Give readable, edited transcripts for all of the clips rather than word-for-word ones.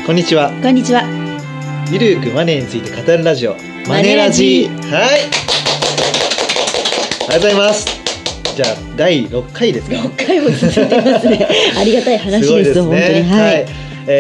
こんにちは。 こんにちは。 ゆるくマネーについて語るラジオ、マネラジ。はい。ありがとうございます。じゃあ第6回ですか。 6回も続いてますね。ありがたい話です。 すごいですね。 本当に。はい。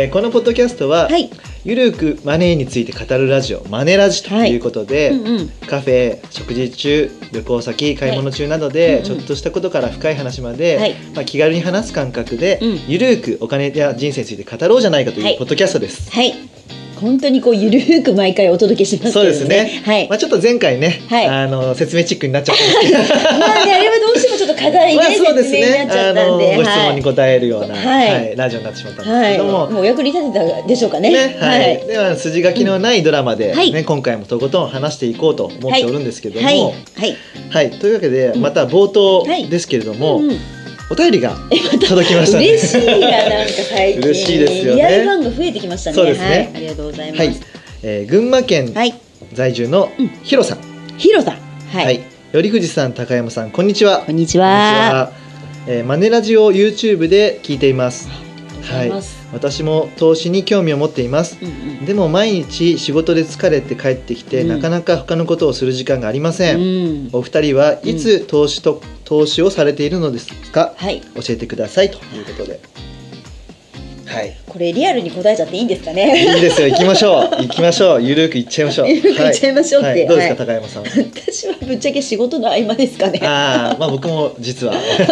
このポッドキャストは、はい、ゆるくマネーについて語るラジオ、マネラジということで、カフェ、食事中、旅行先、買い物中などで、ちょっとしたことから深い話まで、気軽に話す感覚で、ゆるくお金や人生について語ろうじゃないかというポッドキャストです。 はい。本当にこうゆるーく毎回お届けしますけどね。 そうですね。はい。ちょっと前回ね、説明チックになっちゃったんですけど。 まあね、あれはどうしてもちょっと課題で説明になっちゃったんで、 ご質問に答えるようなラジオになってしまったんですけども、 もうお役に立てたでしょうかね。 はい。では筋書きのないドラマでね、今回もとことん話していこうと思っておるんですけども、はい。というわけでまた冒頭ですけれども。お便りが届きましたね。 嬉しいな、なんか最近嬉しいですよね。 リアルファンが増えてきましたね。 そうですね。 ありがとうございます。 群馬県在住のヒロさん。 ヒロさん。 はい。頼藤さん、高山さん、こんにちは。 こんにちは。 マネラジを YouTube で聞いています。はい。私も投資に興味を持っています。でも毎日仕事で疲れて帰ってきて、なかなか他のことをする時間がありません。お二人はいつ投資をされているのですか。教えてくださいということで。はい。 これリアルに答えちゃっていいんですかね。 いいですよ。行きましょう。行きましょう。ゆるく行っちゃいましょう。 ゆるく行っちゃいましょうって。 どうですか、高山さん。 私はぶっちゃけ仕事の合間ですかね。 まあ僕も実は。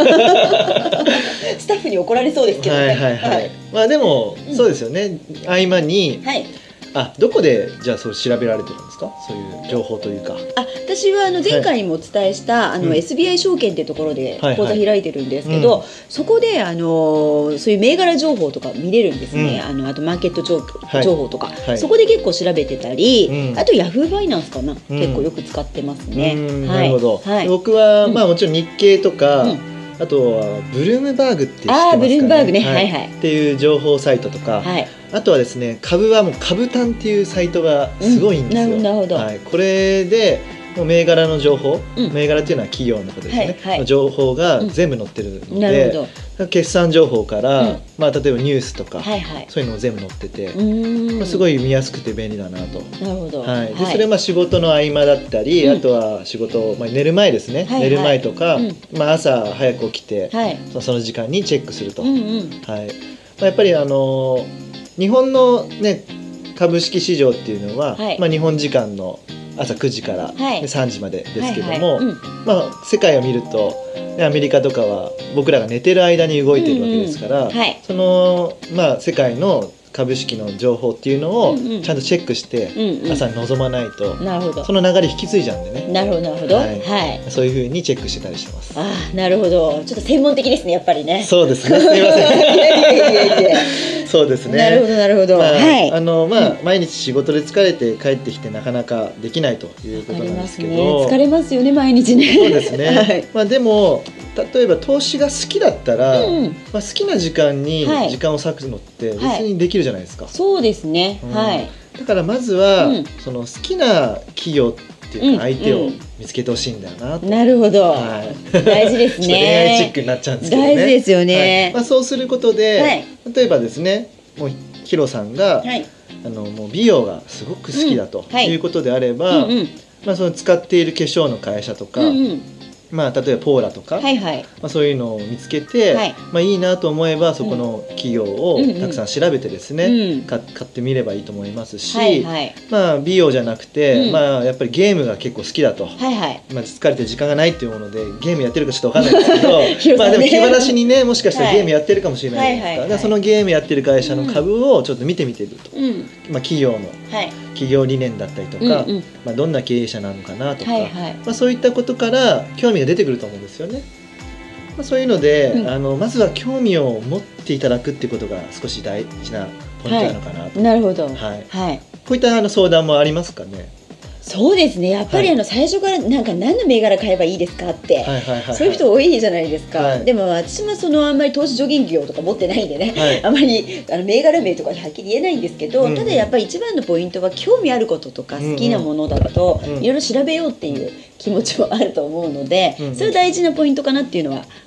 スタッフに怒られそうですけどね。 まあでもそうですよね。合間に。どこでじゃあそれ調べられてるんですか。そういう情報というか。 私は前回にもお伝えしたSBI 証券っていうところで口座開いてるんですけど、そこでそういう銘柄情報とか見れるんですね。あとマーケット情報とか、そこで結構調べてたり、あとヤフーファイナンスかな、結構よく使ってますね。 なるほど。僕はまあもちろん日経とか。あとはブルームバーグって知ってますかね。 ブルームバーグね。 っていう情報サイトとか、あとはですね、株はもう株単っていうサイトがすごいんですよ。 なるほど。 これでもう銘柄の情報、銘柄っていうのは企業のことですね。情報が全部載ってるので、決算情報からまあ例えばニュースとかそういうのも全部載ってて、すごい見やすくて便利だなと。 なるほど。 でそれは仕事の合間だったり、あとは仕事寝る前ですね。寝る前とか、まあ朝早く起きてその時間にチェックすると。やっぱり日本のね株式市場っていうのは、まあ日本時間の朝9時から3時までですけども、まあ世界を見るとアメリカとかは僕らが寝てる間に動いてるわけですから、そのまあ世界の株式の情報っていうのをちゃんとチェックして朝に臨まないと、その流れ引き継いじゃうんでね。 なるほどなるほど。 そういう風にチェックしてたりしてます。 なるほど。ちょっと専門的ですね、やっぱりね。 そうですね。すみません。そうですね。 なるほどなるほど。 まあ毎日仕事で疲れて帰ってきてなかなかできないということなんですけど。 疲れますよね、毎日ね。 そうですね。まあでも例えば投資が好きだったら、まあ好きな時間に時間を割くのって別にできるじゃないですか。 そうですね。 だからまずはその好きな企業っていうか相手を見つけてほしいんだよなと。 なるほど。大事ですね。 恋愛チックになっちゃうんですけどね。 大事ですよね。 まあそうすることで、例えばですね、もうヒロさんがもう美容がすごく好きだということであれば、まあその使っている化粧の会社とか。まあ例えばポーラとか、まあそういうのを見つけて、まあいいなと思えばそこの企業をたくさん調べてですね、買ってみればいいと思いますし、まあ美容じゃなくて、まあやっぱりゲームが結構好きだと、まあ疲れて時間がないっていうものでゲームやってるかちょっと分かんないですけど、まあでも気晴らしにね、もしかしたらゲームやってるかもしれないじゃないですか。そのゲームやってる会社の株をちょっと見てみてると、まあ企業の企業理念だったりとか、まあどんな経営者なのかなとか、まあそういったことから興味が出てくると思うんですよね。まあそういうので、まずは興味を持っていただくっていうことが少し大事なポイントなのかなと。 なるほど。 こういった相談もありますかね。 そうですね、やっぱり最初からなんか何の銘柄買えばいいですかってそういう人多いじゃないですか。でも私もあんまり投資助言業とか持ってないんでね、あまり銘柄名とかはっきり言えないんですけど、ただやっぱり一番のポイントは興味あることとか好きなものだといろいろ調べようっていう気持ちはあると思うので、それ大事なポイントかなっていうのは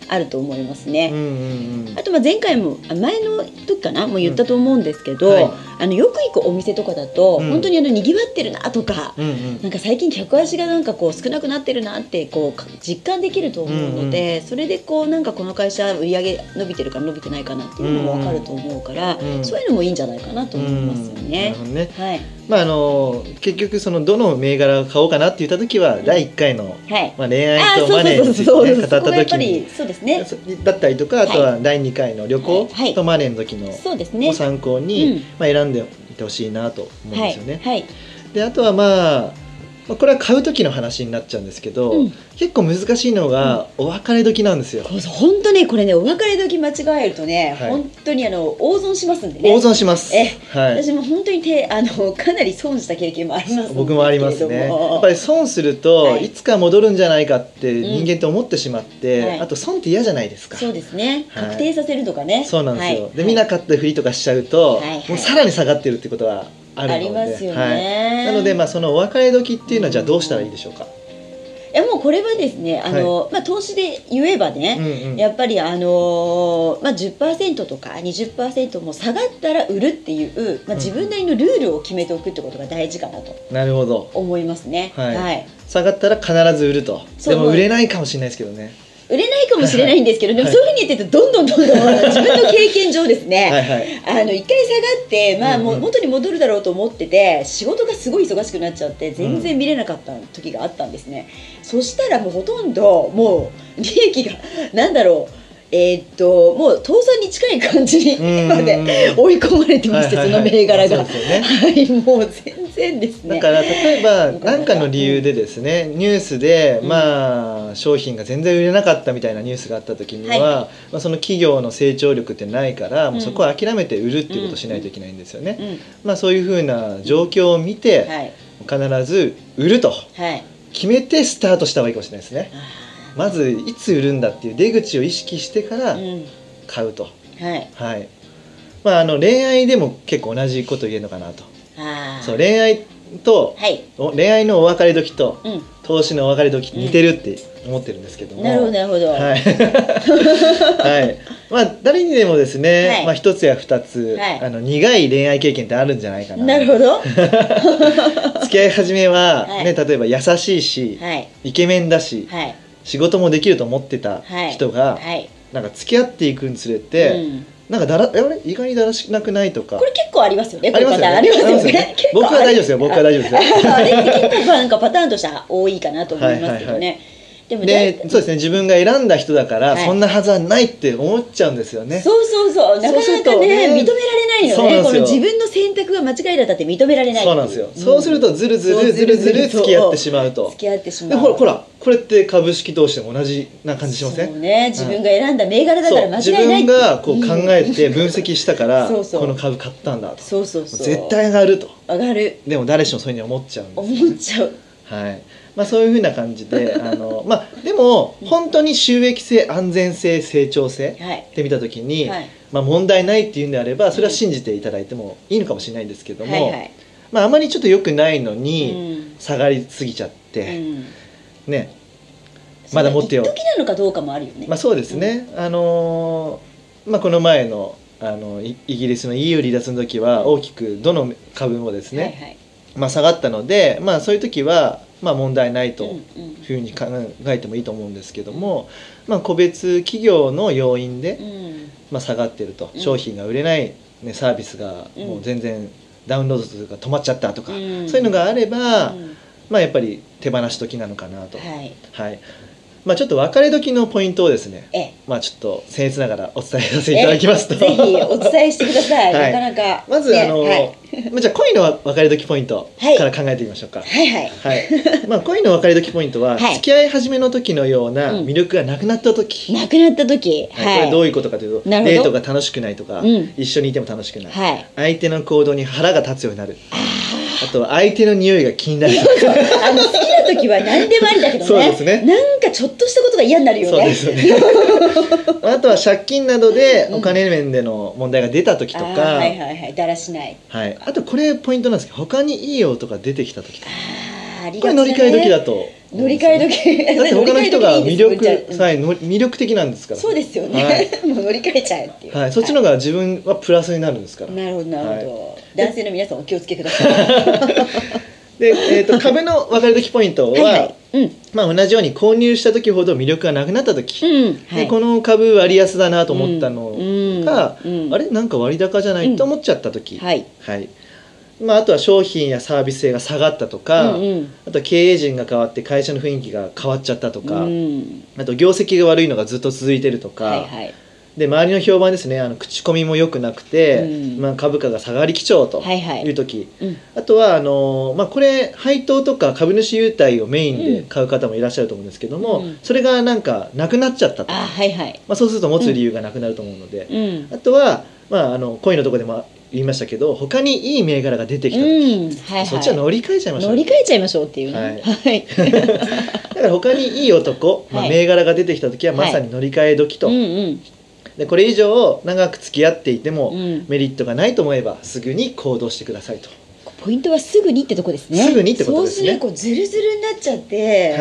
あると思いますね。あと前回も前の時かなもう言ったと思うんですけど、よく行くお店とかだと本当ににぎわってるなとか、なんか最近客足がなんかこう少なくなってるなってこう実感できると思うので、それでこうなんかこの会社売り上げ伸びてるか伸びてないかなっていうのも分かると思うから、そういうのもいいんじゃないかなと思いますよね。はい。 結局そのどの銘柄を買おうかなって言った時は第1回の恋愛とマネーについて語った時にだったりとか、あとは第2回の旅行とマネーの時のを参考に選んでいってほしいなと思うんですよね。であとはこれは買う時の話になっちゃうんですけど、結構難しいのがお別れ時なんですよ。 本当ね、これね、お別れ時間違えるとね、本当に大損しますんでね。 大損します。 私も本当にかなり損した経験もあります。 僕もありますね。やっぱり損するといつか戻るんじゃないかって人間って思ってしまって、あと損って嫌じゃないですか。 そうですね。確定させるとかね。 そうなんですよ。で見なかったふりとかしちゃうと、もうさらに下がってるってことはありますよね。なのでそのお別れ時っていうのはじゃあどうしたらいいでしょうか。 もうこれはですね、投資で言えばね、やっぱり10% とか 20% も下がったら売るっていう、自分なりのルールを決めておくってことが大事かなと思いますね。 下がったら必ず売ると。でも売れないかもしれないですけどね。 売れないかもしれないんですけど、でもそういうふうに言ってるとどんどん自分の経験上ですね、一回下がってもう元に戻るだろうと思ってて、仕事がすごい忙しくなっちゃって全然見れなかった時があったんですね。そしたらもうほとんどもう利益がなんだろう、もう倒産に近い感じにまで追い込まれてまして、その銘柄がもう全然ですね。 だから例えば何かの理由でですね、ニュースで商品が全然売れなかったみたいなニュースがあった時には、その企業の成長力ってないから、もうそこは諦めて売るっていうことをしないといけないんですよね。そういうふうな状況を見て必ず売ると決めてスタートした方がいいかもしれないですね。まずいつ売るんだっていう出口を意識してから買うと。恋愛でも結構同じこと言えるのかなと。そう、恋愛のお別れ時と投資のお別れ時似てるって思ってるんですけども。 なるほどなるほど。 誰にでもですね、一つや二つ苦い恋愛経験ってあるんじゃないかな。 なるほど。 付き合い始めはね、例えば優しいしイケメンだし仕事もできると思ってた人がなんか付き合っていくにつれて、なんか意外にだらしなくないとか。 これ結構ありますよね。ありますよね。 僕は大丈夫ですよ。僕は大丈夫ですよ。 あれって結構なんかパターンとしては多いかなと思いますけどね。 そうですね、自分が選んだ人だからそんなはずはないって思っちゃうんですよね。 そうなかなかね認められないよね。この自分の選択が間違いだったって認められない。 そうなんですよ。そうするとずるずる付き合ってしまうと。ほらこれって株式投資でも同じな感じしません？ そうね、自分が選んだ銘柄だから間違いない。 自分がこう考えて分析したからこの株買ったんだと。絶対上がると。 上がる。 でも誰しもそういうふうに思っちゃうんです。 思っちゃう。 はい。そういうふうな感じででも本当に収益性、安全性、成長性って見た時に問題ないっていうんであれば、それは信じていただいてもいいのかもしれないんですけども、あまりちょっと良くないのに下がりすぎちゃってね、まだ持ってよ。 一時なのかどうかもあるよね。 そうですね。この前のイギリスの EU 離脱の時は大きくどの株もですね下がったので、そういう時は問題ないというふうに考えてもいいと思うんですけども、個別企業の要因で下がってると、商品が売れない、サービスがもう全然ダウンロード数が止まっちゃったとか、そういうのがあれば、やっぱり手放し時なのかなと。ちょっと別れ時のポイントをですね、ちょっと僭越ながらお伝えさせていただきますと、 ぜひお伝えしてください。なかなかまずじゃあ恋の別れ時ポイントから考えてみましょうか。恋の別れ時ポイントは付き合い始めの時のような魅力がなくなった時。 なくなった時。 これどういうことかというと、デートが楽しくないとか、一緒にいても楽しくない、相手の行動に腹が立つようになる、あとは相手の匂いが気になる。好きな時は何でもありだけどね。そうですね。なんかちょっとしたことが嫌になるよね。そうですよね。 あとは借金などでお金面での問題が出た時とか、 だらしない。 あとこれポイントなんですけど、他にいい音が出てきた時とか。これ乗り換え時だと乗り換え時だって他の人が魅力的なんですから。 そうですよね、もう乗り換えちゃうっていう、 そっちの方が自分はプラスになるんですから。 なるほどなるほど、男性の皆さんお気をつけください。 で、株の分かれ時ポイントは同じように購入した時ほど魅力がなくなった時、でこの株割安だなと思ったのが、あれなんか割高じゃないと思っちゃった時、あとは商品やサービス性が下がったとか、あと経営陣が変わって会社の雰囲気が変わっちゃったとか、あと業績が悪いのがずっと続いてるとか、で周りの評判ですね、口コミも良くなくて、株価が下がり基調という時、あとはこれ配当とか株主優待をメインで買う方もいらっしゃると思うんですけども、それがなんかなくなっちゃったとか、そうすると持つ理由がなくなると思うので、あとは恋のとこでも言いましたけど、他にいい銘柄が出てきた時、そっちは乗り換えちゃいましょう、乗り換えちゃいましょうっていうね、だから他にいい男、銘柄が出てきた時はまさに乗り換え時と。でこれ以上長く付き合っていてもメリットがないと思えばすぐに行動してくださいと。 ポイントはすぐにってとこですね。 すぐにってことですね。 そうするとズルズルになっちゃって、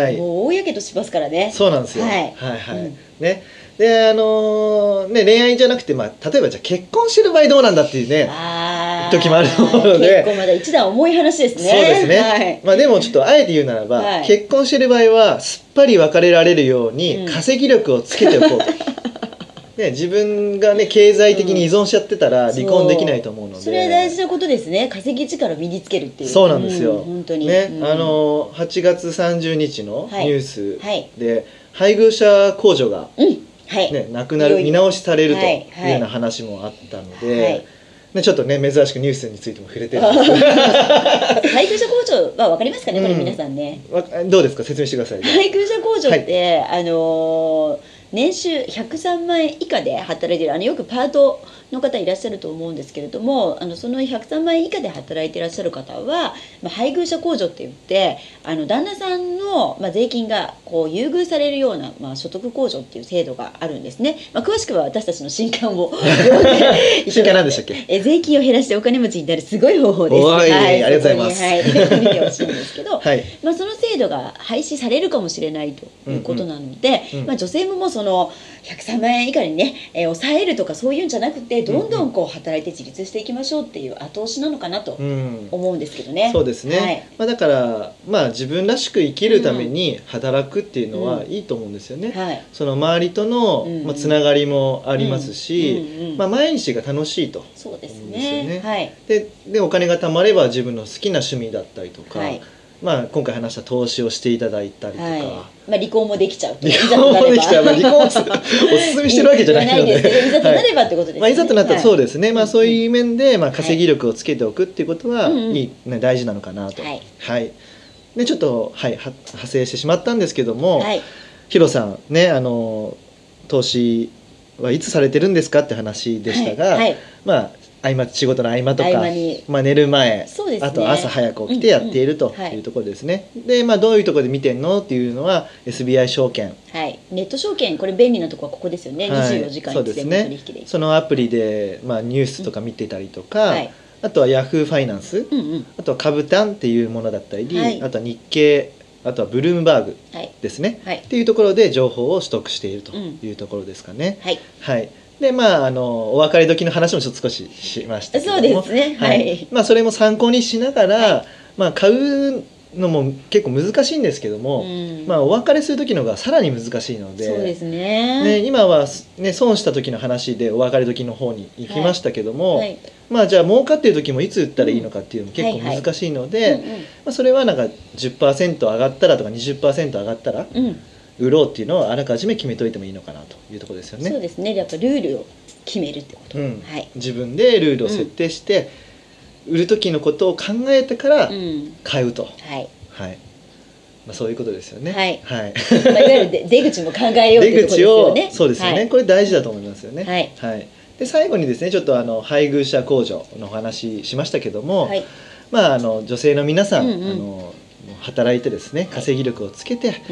もう大やけどしますからね。 そうなんですよ。ね。で恋愛じゃなくて、例えばじゃあ結婚してる場合どうなんだっていうね時もあると思うので、 結構まだ一段重い話ですね。 そうですね。でもちょっとあえて言うならば、結婚してる場合はすっぱり別れられるように稼ぎ力をつけておこうと。自分が経済的に依存しちゃってたら離婚できないと思うので、 それは大事なことですね。稼ぎ力を身につけるっていう。 そうなんですよ。 本当にね、8月30日のニュースで配偶者控除がなくなる、見直しされるというような話もあったので、ちょっとね珍しくニュースについても触れてるんですけど、 配偶者控除は分かりますかね、これ皆さんね。 どうですか、説明してください。 配偶者控除って年収103万円以下で働いているよくパートの方いらっしゃると思うんですけれども、その103万円以下で働いていらっしゃる方は、配偶者控除って言って旦那さんの、税金が優遇されるような、所得控除っていう制度があるんですね。詳しくは私たちの新刊を読んで新刊何でしたっけ？ 税金を減らしてお金持ちになるすごい方法です。 ありがとうございます。 見てほしいんですけど、その制度が廃止されるかもしれないということなので、女性ももうその103万円以下にね、抑えるとかそういうんじゃなくて、どんどん働いて自立していきましょうっていう後押しなのかなと思うんですけどね。 そうですね。だから自分らしく生きるために働くっていうのはいいと思うんですよね。その周りとのつながりもありますし、毎日が楽しいと思うんですよね。でお金が貯まれば自分の好きな趣味だったりとか、今回話した投資をしていただいたりとか、 離婚もできちゃう。 離婚もできちゃう。離婚をおすすめしてるわけじゃないので、 いざとなればってことですね。 いざとなったらそうですね。そういう面で稼ぎ力をつけておくっていうことはいい大事なのかなと。でちょっと派生してしまったんですけども、ヒロさんね、投資はいつされてるんですかって話でしたが、仕事の合間とか寝る前、あと朝早く起きてやっているというところですね。でどういうところで見てんのっていうのは SBI 証券、 ネット証券、これ便利なところはここですよね。24時間いつでも取引できる。 そのアプリでニュースとか見てたりとか、あとはヤフーファイナンス、あとは株単っていうものだったり、あとは日経、あとはブルームバーグですね、っていうところで情報を取得しているというところですかね。でお別れ時の話もちょっと少ししましたけども、 そうですね。 それも参考にしながら、買うのも結構難しいんですけども、お別れする時のがさらに難しいので、 そうですね。 今は損した時の話でお別れ時の方に行きましたけども、じゃあ儲かっている時もいつ売ったらいいのかっていうのも結構難しいので、それはなんか 10% 上がったらとか 20% 上がったら売ろうっていうのをあらかじめ決めといてもいいのかなというところですよね。 そうですね。やっぱルールを決めるってこと。 自分でルールを設定して、売る時のことを考えてから買うと、そういうことですよね。 いわゆる出口も考えようというところですよね。 そうですよね。これ大事だと思いますよね。で最後にですね、ちょっと配偶者控除のお話しましたけども、女性の皆さん、働いてですね、稼ぎ力をつけて、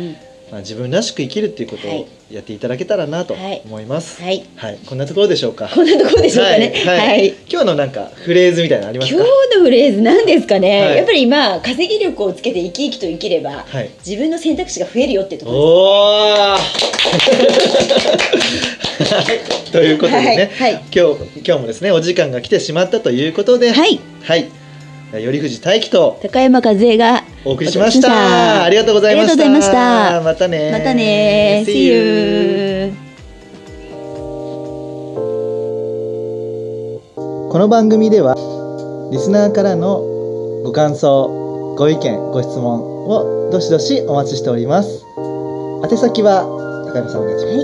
自分らしく生きるっていうことをやっていただけたらなと思います。はい、こんなところでしょうか。 こんなところでしょうかね。はい。 今日のなんかフレーズみたいなのありますか？ 今日のフレーズなんですかね。やっぱり今稼ぎ力をつけて生き生きと生きれば、自分の選択肢が増えるよってところです。 ということでね、今日もですねお時間が来てしまったということで、頼藤大樹と高山和恵がお送りしました。ありがとうございました。またね。 またね。See you。 この番組ではリスナーからのご感想、ご意見、ご質問をどしどしお待ちしております。宛先は高山さんお願いします。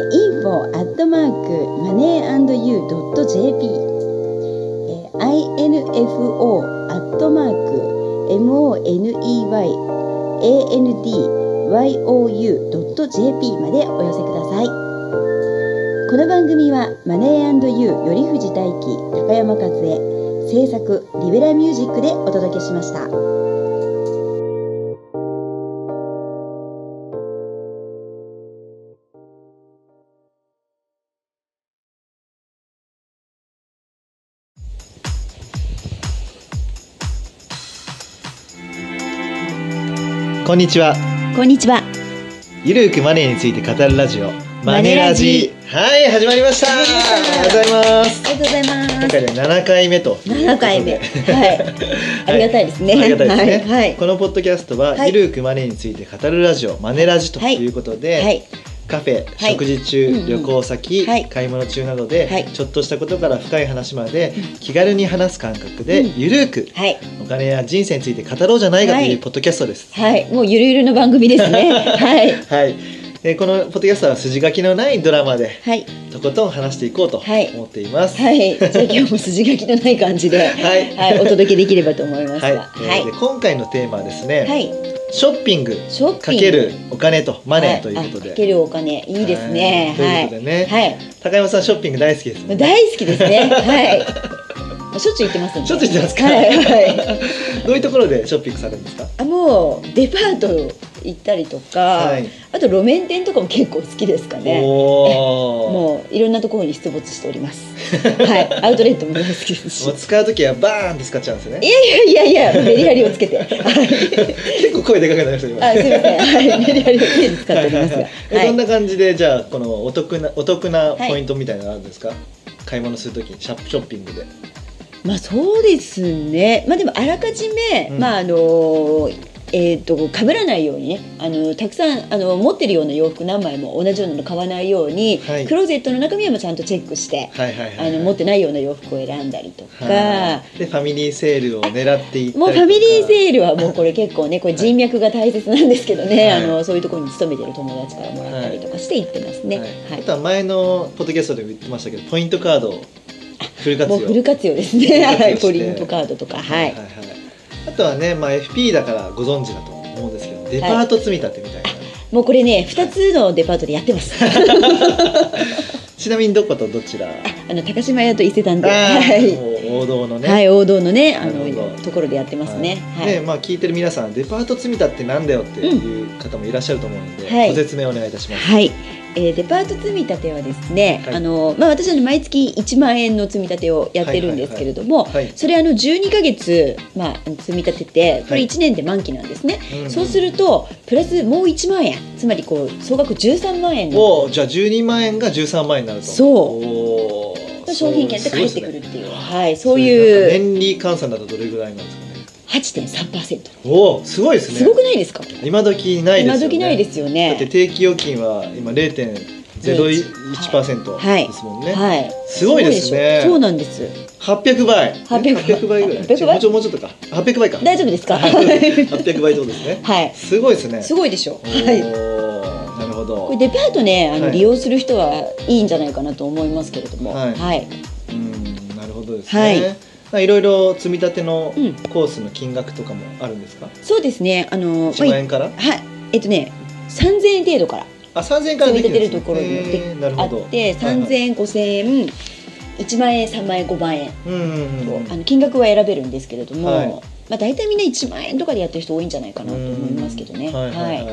info@moneyandyu.jp info@moneyandyu.jp までお寄せください。この番組はマネー&ユー頼藤大樹、高山和恵制作リベラミュージックでお届けしました。 こんにちは。 こんにちは。 ゆるくマネーについて語るラジオマネラジ。はい、始まりました。ありがとうございます。 ありがとうございます。 今回で7回目と。 7回目。はい。ありがたいですね。 ありがたいですね。はい。このポッドキャストはゆるくマネーについて語るラジオマネラジということで、カフェ、食事中、旅行先、買い物中などでちょっとしたことから深い話まで気軽に話す感覚でゆるくお金や人生について語ろうじゃないかというポッドキャストです。 はい、もうゆるゆるの番組ですね。はい。 はい。このポッドキャストは筋書きのないドラマでとことん話していこうと思っています。 はい。じゃあ今日も筋書きのない感じでお届けできればと思いますが、 今回のテーマはですね、ショッピングかけるお金とマネーということで、 かけるお金いいですね。 ということでね、高山さんショッピング大好きですもんね。 大好きですね。はい。しょっちゅう行ってますんで。 しょっちゅう行ってますか。どういうところでショッピングされるんですか。 もうデパート行ったりとか、あと路面店とかも結構好きですかね。もういろんなところに出没しております。はい、アウトレットも大好きですし。 もう使うときはバーンって使っちゃうんですね。 いやメリハリをつけて。 結構声でかくなりました今。 すみません。はい、メリハリをつけて使っておりますが。 どんな感じでじゃあこのお得なポイントみたいなのあるんですか。買い物するときショッピングで。 そうですね。でもあらかじめ被らないようにね、たくさん持ってるような洋服何枚も同じようなの買わないように、クローゼットの中身もちゃんとチェックして、持ってないような洋服を選んだりとか、 でファミリーセールを狙っていったりとか。 もうファミリーセールはもうこれ結構ね、これ人脈が大切なんですけどね、そういうところに勤めてる友達からもらったりとかして行ってますね。 あとは前のポッドキャストでも言ってましたけど、ポイントカードをフル活用。 もうフル活用ですね。ポイントカードとか、 あとはね、FP だからご存知だと思うんですけど、デパート積み立てみたいな、 もうこれね2つのデパートでやってます。 ちなみにどことどちら？ 高島屋と伊勢丹で、 王道のね、 王道のねところでやってますね。 聞いてる皆さんデパート積み立てってなんだよっていう方もいらっしゃると思うので、ご説明お願いいたします。 デパート積み立てはですね、私は毎月1万円の積み立てをやってるんですけれども、それ12ヶ月、積み立ててこれ1年で満期なんですね。そうするとプラスもう1万円、つまり総額13万円の、じゃあ12万円が13万円になると。 そう商品券で返ってくるっていう、そういう年利換算だとどれぐらいなんですかね。 8.3%。 おお、すごいですね。 すごくないですか。 今時ないですよね。 今時ないですよね。 だって定期預金は今 0.01% ですもんね。すごいですね。 そうなんです。 800倍。800倍ぐらい。もうちょっとか。800倍か。 大丈夫ですか。 800倍ってことですね。すごいですね。 すごいでしょ。 なるほど。 これデパートね、利用する人はいいんじゃないかなと思いますけれども。なるほどですね。いろいろ積み立てのコースの金額とかもあるんですか。 そうですね。 1万円から。 3000円程度から。 3000円から積み立てるところにあって、3000円、5000円、1万円、3万円、5万円と金額は選べるんですけれども、大体みんな1万円とかでやってる人多いんじゃないかなと思いますけどね。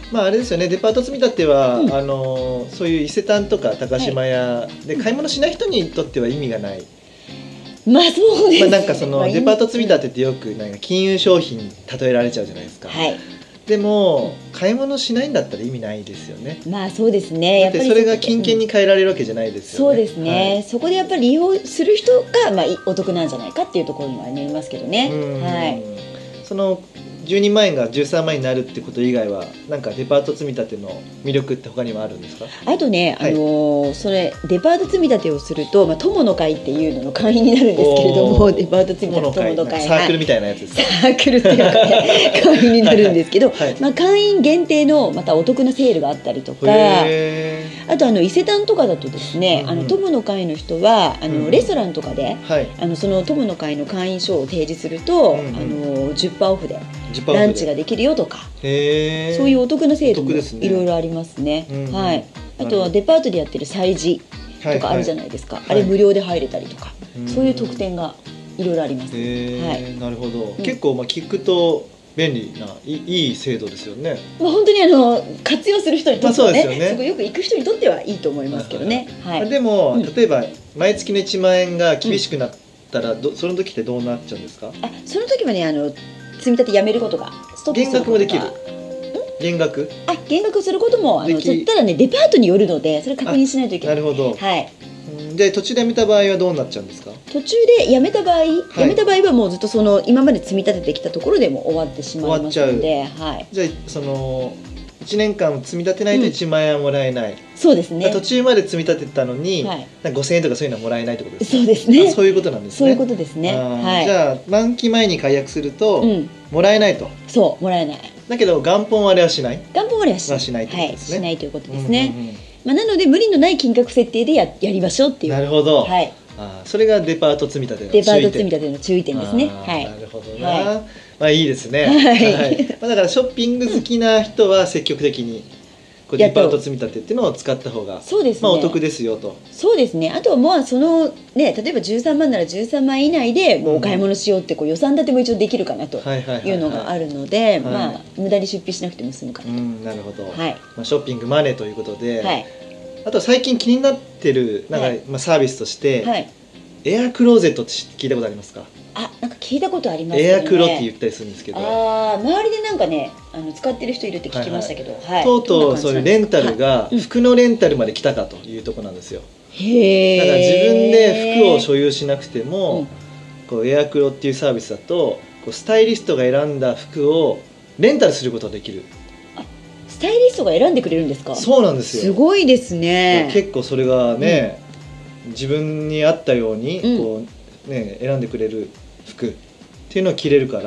まああれですよね、デパート積み立ては、そういう伊勢丹とか高島屋で買い物しない人にとっては意味がない。 まあそうですね。 なんかそのデパート積み立てってよくなんか金融商品に例えられちゃうじゃないですか。 はい。 でも買い物しないんだったら意味ないですよね。 まあそうですね。 やっぱりそれが金券に変えられるわけじゃないですよね。 そうですね。そこでやっぱり利用する人がまあお得なんじゃないかっていうところにはなりますけどね。はい。 その12万円が13万円になるってこと以外はなんかデパート積み立ての魅力って他にもあるんですか？ あとね、それデパート積み立てをすると、友の会っていうのの会員になるんですけれども、デパート積み立て友の会、 サークルみたいなやつですか？ サークルっていうかね会員になるんですけど、会員限定のまたお得なセールがあったりとか、あと伊勢丹とかだとですね、友の会の人はレストランとかで、その友の会の会員証を提示すると、10% オフでランチができるよとか、そういうお得な制度もいろいろありますね。はい。あとはデパートでやってる催事とかあるじゃないですか。あれ無料で入れたりとか、そういう特典がいろいろあります。 なるほど。結構聞くと便利ないい制度ですよね。 本当に活用する人にとってはね、すごいよく行く人にとってはいいと思いますけどね。 でも例えば毎月の1万円が厳しくなったらその時ってどうなっちゃうんですか？ その時はね積み立てやめることがストップすることが。減額もできる？ 減額？ 減額することもただねデパートによるのでそれ確認しないといけない。 なるほど。 はい。 で途中でやめた場合はどうなっちゃうんですか？ 途中でやめた場合はもうずっとその今まで積み立ててきたところでも終わってしまいますので、 じゃあその1年間積み立てないと1万円はもらえない。 そうですね。 途中まで積み立てたのに5000円とかそういうのはもらえないってことですか？ そうですね。 そういうことなんですね。 そういうことですね。 じゃあ満期前に解約するともらえないと。 そう、もらえない。 だけど元本割れはしない？ 元本割れはしないということですね。しないということですね。なので無理のない金額設定でやりましょうっていう。 なるほど。はい。それがデパート積み立ての注意点。 デパート積み立ての注意点ですね。はい。 なるほどな。まあいいですね。はい。だからショッピング好きな人は積極的にデパート積み立てっていうのを使った方がお得ですよと。 そうですね。あとはもうそのね、例えば13万なら13万以内でもうお買い物しようって予算立ても一応できるかなというのがあるので、無駄に出費しなくても済むかなと。 なるほど。はい。ショッピングマネーということで、あと最近気になってるなんかサービスとしてエアクローゼットって聞いたことありますか？ なんか聞いたことありますね。 エアクロって言ったりするんですけど、 周りでなんかね使ってる人いるって聞きましたけど、 とうとうそういうレンタルが服のレンタルまで来たかというところなんですよ。 へえ。 だから自分で服を所有しなくても、エアクロっていうサービスだとスタイリストが選んだ服をレンタルすることができる。 スタイリストが選んでくれるんですか？ そうなんですよ。 すごいですね。 結構それがね、自分に合ったように選んでくれる服っていうのを着れるから、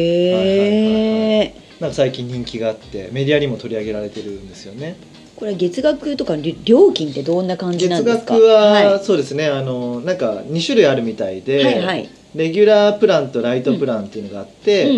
なんか最近人気があってメディアにも取り上げられてるんですよね。 これ月額とか料金ってどんな感じなんですか？ 月額はそうですね、なんか2種類あるみたいで、レギュラープランとライトプランっていうのがあって、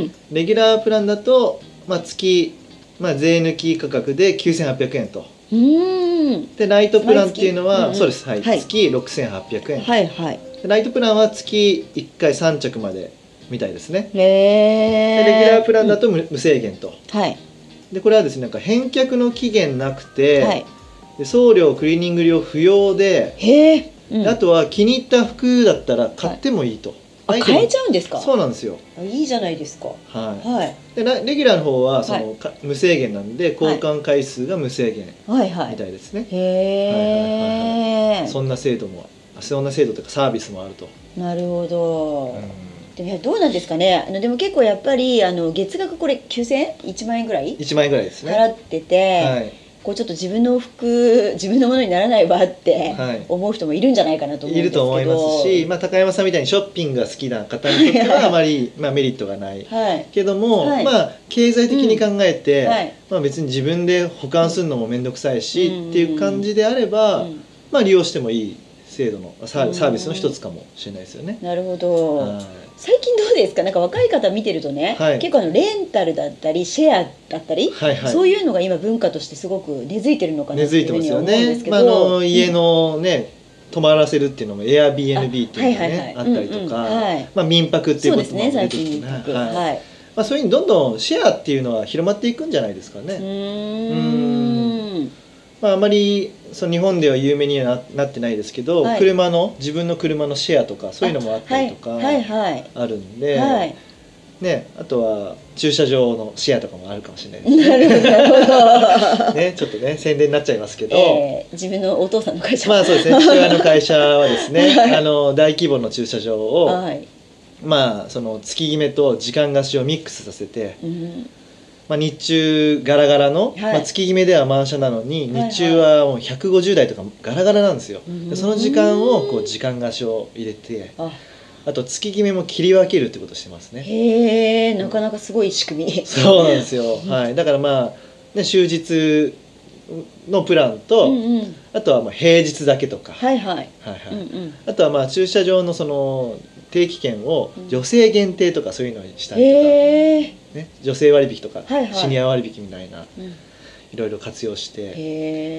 レギュラープランだと月税抜き価格で9800円と。でライトプランっていうのはそうです、月6800円。ライトプランは月1回3着までみたいですね。でレギュラープランだと無制限と。でこれはですね、なんか返却の期限なくて、で送料クリーニング料不要で、あとは気に入った服だったら買ってもいいと。 買えちゃうんですか？ そうなんですよ。 いいじゃないですか。 でレギュラーの方は無制限なんで交換回数が無制限みたいですね。そんな制度もそんな制度というかサービスもあると。 なるほど。でもどうなんですかね。でも結構やっぱり月額これ9000円1万円ぐらい 1万円ぐらいですね払ってて、ちょっと自分の服自分のものにならないわって思う人もいるんじゃないかなと思うんですけど、 いると思いますし、高山さんみたいにショッピングが好きな方にとってはあまりメリットがないけども、経済的に考えて別に自分で保管するのも面倒くさいしっていう感じであれば利用してもいい制度のサービスの一つかもしれないですよね。 なるほど。最近どうですか？なんか若い方見てるとね、結構レンタルだったりシェアだったり、そういうのが今文化としてすごく根付いてるのかなっていうふうに思うんですけど、 家のね泊まらせるっていうのも Airbnb っていうのがねあったりとか、民泊っていうことも出てきて、 まあ、そういうふうにどんどんシェアっていうのは広まっていくんじゃないですかね。まあ、あまりその日本では有名には なってないですけど、はい、自分の車のシェアとかそういうのもあったりとかあるんで、ね、あとは駐車場のシェアとかもあるかもしれないですね。なるほどね、ちょっとね宣伝になっちゃいますけど、 自分のお父さんの会社、 まあそうですね、父親の会社はですね、大規模の駐車場を、まあその月決めと時間貸しをミックスさせて、まあ、日中ガラガラの、まあ、月決めでは満車なのに、日中はもう150台とかガラガラなんですよ。でその時間をこう時間貸しを入れて、あと月決めも切り分けるってことをしてますね。 へえ、なかなかすごい仕組み。 そうなんですよ。はい、だからまあ、ね、終日のプランと、あとはまあ平日だけとか、あとはまあ駐車場のその定期券を女性限定とかそういうのにしたりとか、ね、女性割引とか、シニア割引みたいな。いろいろ活用して、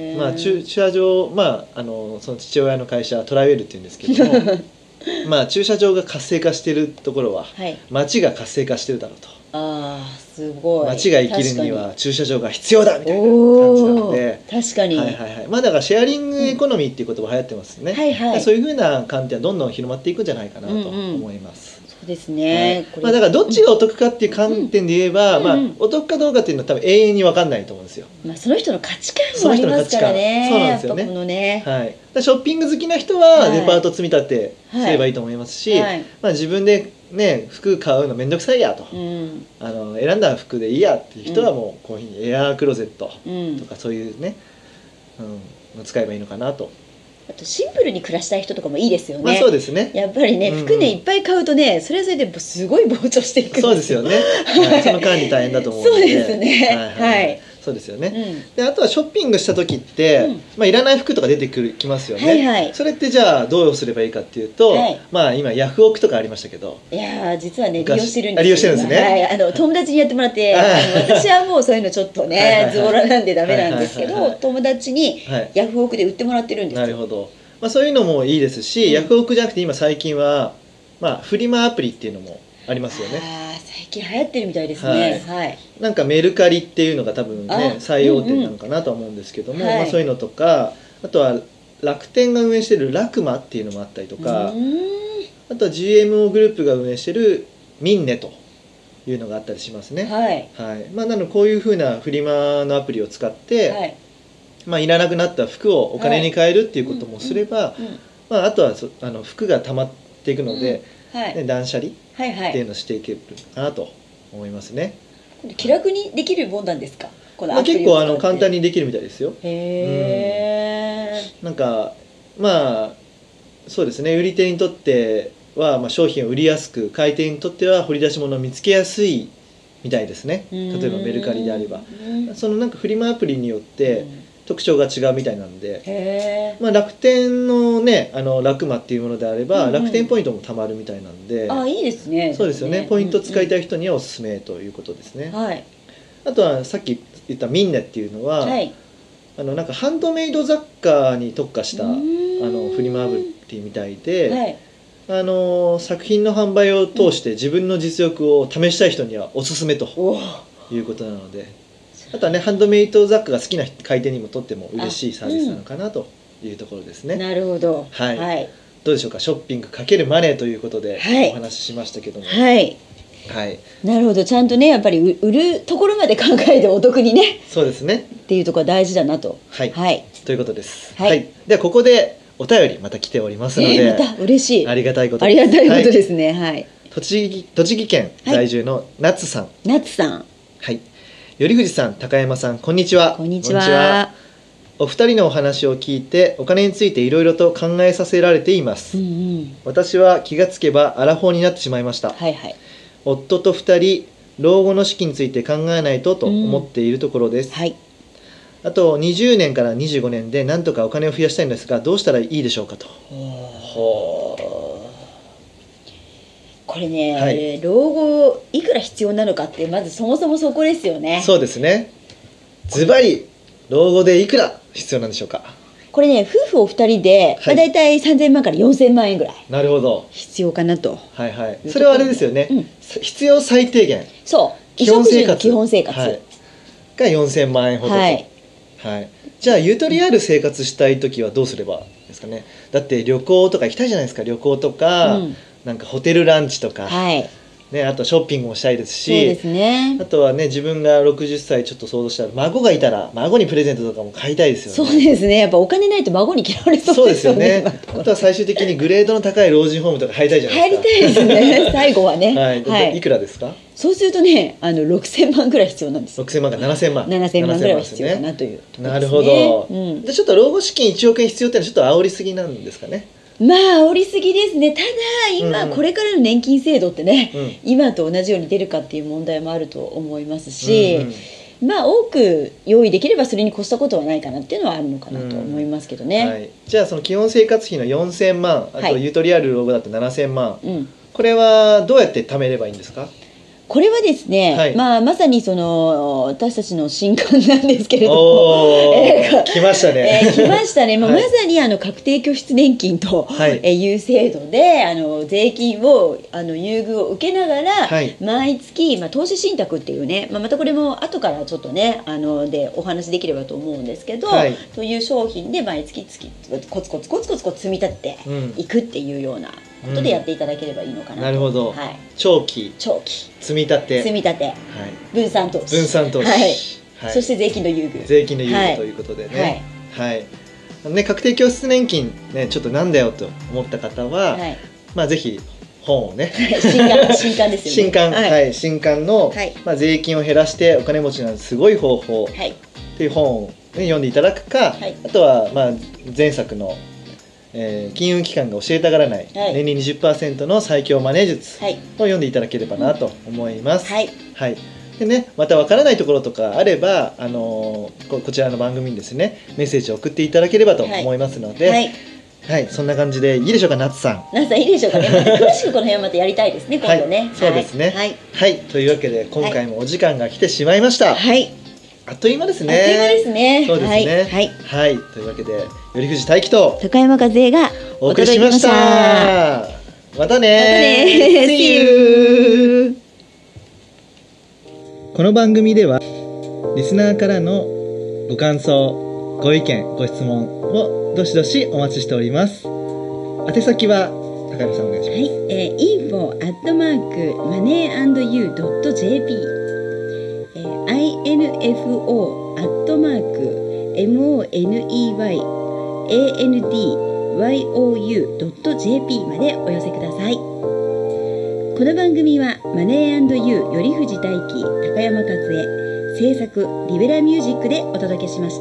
まあ駐車場、まあその父親の会社はトラベルっていうんですけども。まあ駐車場が活性化しているところは、街が活性化してるだろうと。 すごい。 街が生きるには駐車場が必要だみたいな感じなので、 確かに、 まあだからシェアリングエコノミーっていう言葉流行ってますね。そういうふうな観点はどんどん広まっていくんじゃないかなと思います。 そうですね。 まあだからどっちがお得かっていう観点で言えば、まあお得かどうかっていうのは多分永遠に分かんないと思うんですよ。 まあその人の価値観もありますからね。 そうなんですよね。はい。ショッピング好きな人はデパート積み立てすればいいと思いますし、まあ自分でね服買うのめんどくさいやと、選んだ服でいいやっていう人はもうこういうふうにエアークローゼットとかそういうね、使えばいいのかなと。 あとシンプルに暮らしたい人とかもいいですよね。 まあそうですね。 やっぱりね、服ねいっぱい買うとね、それはそれですごい膨張していく。 そうですよね。その管理大変だと思うので。 そうですね。はい。 そうですよね。であとはショッピングした時って、まあいらない服とか出てきますよね。それってじゃあどうすればいいかっていうと、まあ今ヤフオクとかありましたけど。 いや実はね利用してるんです。 利用してるんですね。 はい、友達にやってもらって、私はもうそういうのちょっとねズボラなんでダメなんですけど、友達にヤフオクで売ってもらってるんですよ。 なるほど。まあそういうのもいいですし、ヤフオクじゃなくて今最近はまあフリマアプリっていうのもありますよね。 最近流行ってるみたいですね。 なんかメルカリっていうのが多分ね最大手なのかなとは思うんですけども、まあそういうのとか、あとは楽天が運営してるラクマっていうのもあったりとか、あとは GMO グループが運営してるミンネというのがあったりしますね。まあなのでこういうふうなフリマのアプリを使って、まあいらなくなった服をお金に換えるっていうこともすれば、まああとは服が溜まっていくので、断捨離っていうのをしていけるかなと思いますね。 気楽にできるもんなんですか？ 結構簡単にできるみたいですよ。なんかまあそうですね、売り手にとっては、まあ、商品を売りやすく、買い手にとっては掘り出し物を見つけやすいみたいですね。例えばメルカリであれば、そのなんかフリマアプリによって特徴が違うみたいなんで、まあ、楽天のねラクマっていうものであれば、楽天ポイントもたまるみたいなんで、 いいですね。 そうですよね。ポイント使いたい人にはおすすめということですね。あとはさっき言ったミンネっていうのは、なんかハンドメイド雑貨に特化したフリマアプリみたいで、作品の販売を通して自分の実力を試したい人にはおすすめということなので、あとはねハンドメイド雑貨が好きな買い手にもとっても嬉しいサービスなのかなというところですね。 なるほど。 どうでしょうか。ショッピング×マネーということでお話ししましたけども、 なるほど。ちゃんとねやっぱり売るところまで考えてお得にね、 そうですねっていうところが大事だなと。 ということです。ではここでお便りまた来ておりますので、 また嬉しい、 ありがたいことです。ありがたいことですね。 栃木県在住のナツさん。 ナツさん。 頼藤さん、高山さん、こんにちは。 こんにちは。 お二人のお話を聞いてお金についていろいろと考えさせられています。私は気がつけばアラフォーになってしまいました。夫と二人老後の資金について考えないと思っているところです。あと20年から25年でなんとかお金を増やしたいんですが、どうしたらいいでしょうかと。 これね、老後いくら必要なのかってまずそもそもそこですよね。 そうですね。ズバリ老後でいくら必要なんでしょうか。 これね、夫婦お二人で、だいたい3000万から4000万円ぐらい。 なるほど。 必要かなと。 はいはい。それはあれですよね。必要最低限。 そう。基本生活。基本生活。 が4000万円ほどと。はい。じゃあゆとりある生活したい時はどうすればですかね。だって旅行とか行きたいじゃないですか。旅行とか、なんかホテルランチとか。はい。ね、あとショッピングもしたいですし、そうですね、あとはね、自分が60歳ちょっと想像したら孫がいたら孫にプレゼントとかも買いたいですよね。 そうですね、やっぱお金ないと孫に嫌われそうですよね。 あとは最終的にグレードの高い老人ホームとか入りたいじゃないですか。入りたいですね最後はね。はい、いくらですか？ そうするとね、6000万ぐらい必要なんです。 6000万から7000万。 7000万ぐらいは必要かなという。 なるほど。でちょっと老後資金1億円必要ってのはちょっと煽りすぎなんですかね。 まあ煽りすぎですね。ただ今これからの年金制度ってね、今と同じように出るかっていう問題もあると思いますし、まあ多く用意できればそれに越したことはないかなっていうのはあるのかなと思いますけどね。 じゃあその基本生活費の4000万、あとゆとりある老後だと7000万、これはどうやって貯めればいいんですか？ これはですね、まさにその私たちの新刊なんですけれども、 来ましたね。 来ましたね。まさに確定拠出年金という制度で税金を優遇を受けながら毎月投資信託っていうね、またこれも後からちょっとねでお話できればと思うんですけど、という商品で毎月コツコツコツコツコツ積み立てていくっていうようなことでやっていただければいいのかなと。 なるほど。長期積み立て、 分散投資、そして税金の優遇、 税金の優遇ということでね。ね、確定拠出年金ね、ちょっとなんだよと思った方は、ぜひ本をね、 新刊ですよね。新刊の税金を減らしてお金持ちになるすごい方法っていう本を読んでいただくか、あとは前作の金融機関が教えたがらない年利 20% の最強マネー術を読んでいただければなと思います。でね、また分からないところとかあればこちらの番組にですねメッセージを送っていただければと思いますので、そんな感じでいいでしょうか、夏さん。 夏さんいいでしょうかね。詳しくこの辺はまたやりたいですね、今度ね。 そうですね。というわけで今回もお時間が来てしまいました。あっという間ですね。 あっという間ですね。 そうですね。というわけで頼藤大樹と高山和恵がお送りしました。またね。See you。この番組ではリスナーからのご感想、ご意見、ご質問をどしどしお待ちしております。宛先は高山さんお願いします。 info@moneyandyu.jp info@moneyandyu.jp までお寄せください。この番組はマネー&ユー頼藤大樹、高山和恵、制作リベラミュージックでお届けしました。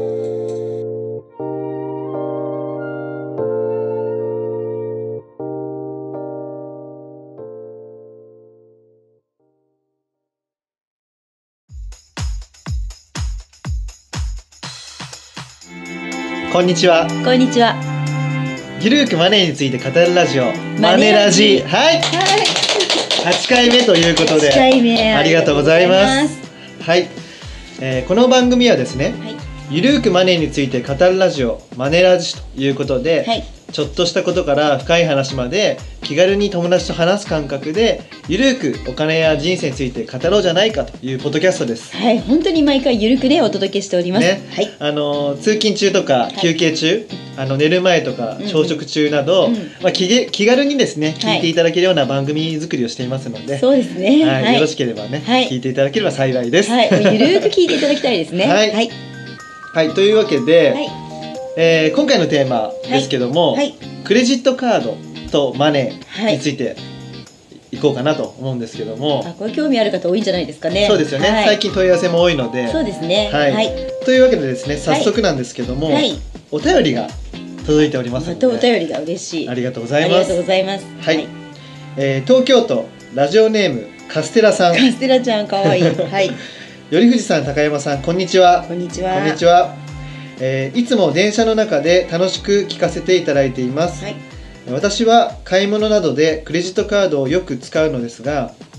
こんにちは。 こんにちは。 ゆるーくマネーについて語るラジオマネラジ。8回目ということで、8回目ありがとうございます。この番組はですね、ゆるーくマネーについて語るラジオマネラジということで、ちょっとしたことから深い話まで気軽に友達と話す感覚でゆるーくお金や人生について語ろうじゃないかというポッドキャストです。 本当に毎回ゆるくでお届けしております。 通勤中とか休憩中、寝る前とか朝食中など、気軽にですね聞いていただけるような番組作りをしていますので、 そうですね。よろしければね、聞いていただければ幸いです。 ゆるく聞いていただきたいですね。 というわけで、今回のテーマですけども、クレジットカードとマネーについていこうかなと思うんですけども、 これ興味ある方多いんじゃないですかね。 そうですよね。最近問い合わせも多いので。 そうですね。 というわけでですね、早速なんですけども、お便りが届いておりますので。 またお便りが嬉しい。 ありがとうございます。 ありがとうございます。 東京都ラジオネームカステラさん。 カステラちゃん可愛い。 頼藤さん、高山さん、こんにちは。 こんにちは。 こんにちは。いつも電車の中で楽しく聞かせていただいています。私は買い物などでクレジットカードをよく使うのですが、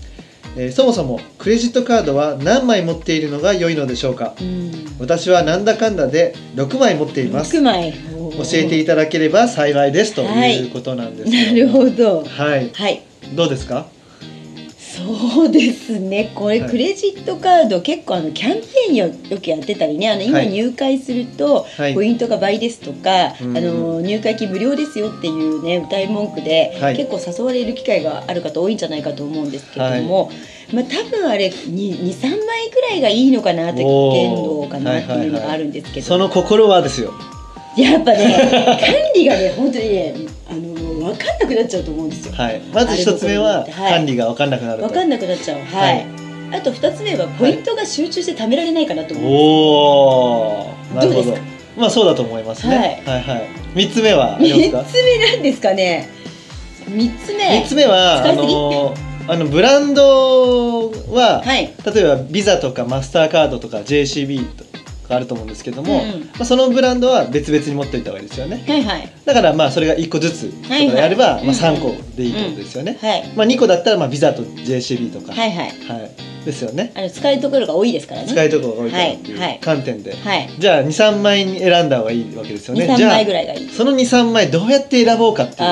そもそもクレジットカードは何枚持っているのが良いのでしょうか。私はなんだかんだで6枚持っています。 6枚教えていただければ幸いですということなんですけど、なるほど。 はい、はい、どうですか。 そうですね、これクレジットカード、結構キャンペーンよくやってたりね、今入会するとポイントが倍ですとか、入会金無料ですよっていうね謳い文句で、結構誘われる機会がある方多いんじゃないかと思うんですけれども、まあ、多分あれ23枚くらいがいいのかなって限度かなっていうのがあるんですけど、 その心はですよ、 やっぱね管理がね本当にね分かんなくなっちゃうと思うんですよ。 はい、まず一つ目は管理が分かんなくなると。 分かんなくなっちゃう。はい。あと二つ目はポイントが集中して貯められないかなと思うんです。 おお、なるほど。まあそうだと思いますね。はいはい。三つ目は三つ目なんですかね。三つ目はブランドは、例えばビザとかマスターカードとか JCB とあると思うんですけども、そのブランドは別々に持っておいた方がいいですよね。だからまあそれが1個ずつとかやれば3個でいいってことですよね。まあ2個だったらビザと JCB とかですよね。 使いどころが多いですからね。 使いどころが多いからっていう観点で、じゃあ 2,3 枚に選んだ方がいいわけですよね。 2,3 枚ぐらいがいい。 その 2,3 枚どうやって選ぼうかっていう、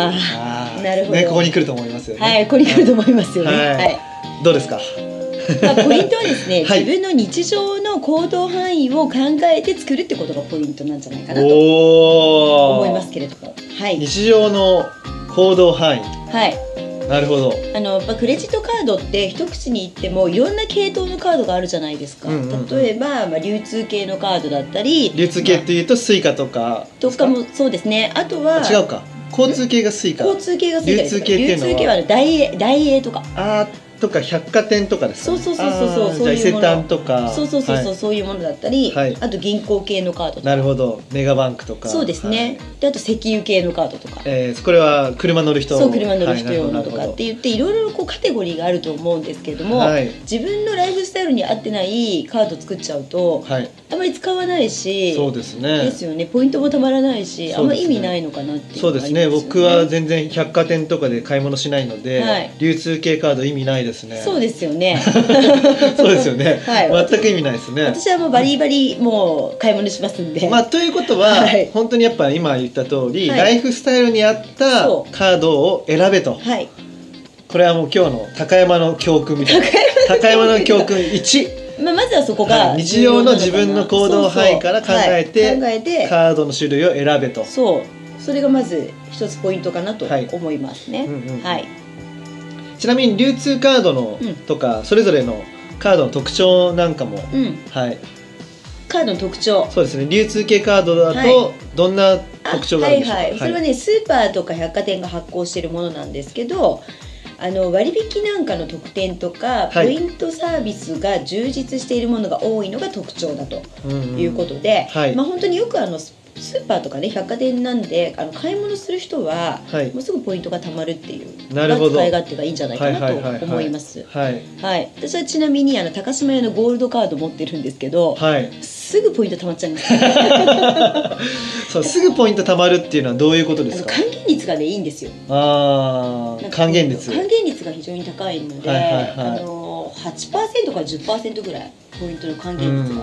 なるほど、 ここに来ると思いますよね。 はい、ここに来ると思いますよね。 どうですか。 ポイントはですね、自分の日常の行動範囲を考えて作るってことがポイントなんじゃないかなと思いますけれども、 日常の行動範囲、なるほど。 クレジットカードって一口に言ってもいろんな系統のカードがあるじゃないですか。例えば、流通系のカードだったり、 流通系っていうとスイカとかもそうですね。あとは違うか、交通系がスイカ、 流通系は流通系はダイエーとかとか百貨店とかですか。 そうじゃあ伊勢丹とか、 そういうものだったり、あと銀行系のカードとか。 なるほど、メガバンクとか。 そうですね。であと石油系のカードとか。 これは車乗る人。 車乗る人用のとかって言っていろいろカテゴリーがあると思うんですけれども、自分のライフスタイルに合ってないカード作っちゃうと、あまり使わないし、 そうですね。 ですよね。ポイントもたまらないし、あんま意味ないのかなっていう。 そうですね。僕は全然百貨店とかで買い物しないので、流通系カード意味ないですね。 そうですよね。 そうですよね。全く意味ないですね。 私はもうバリバリもう買い物しますんで。 まあということは本当にやっぱ今言った通り、ライフスタイルに合ったカードを選べと。これはもう今日の高山の教訓みたいな。高山の教訓1。 まずはそこが日常の自分の行動範囲から考えてカードの種類を選べと。 それがまず一つポイントかなと思いますね。 ちなみに流通カードのとかそれぞれのカードの特徴なんかも、 カードの特徴、 そうですね。流通系カードだとどんな特徴があるんでしょうか。 それはね、スーパーとか百貨店が発行しているものなんですけど、割引なんかの特典とかポイントサービスが充実しているものが多いのが特徴だということで、本当によくスーパーとかね、百貨店なんで買い物する人は、もうすぐポイントがたまるっていう使い勝手がいいんじゃないかなと思います。私はちなみに高島屋のゴールドカード持ってるんですけど、すぐポイントたまっちゃいます。 そう、すぐポイントたまるっていうのはどういうことですか。 還元率がね、いいんですよ。 還元率が非常に高いので、8% から 10% ぐらいポイントの還元率が。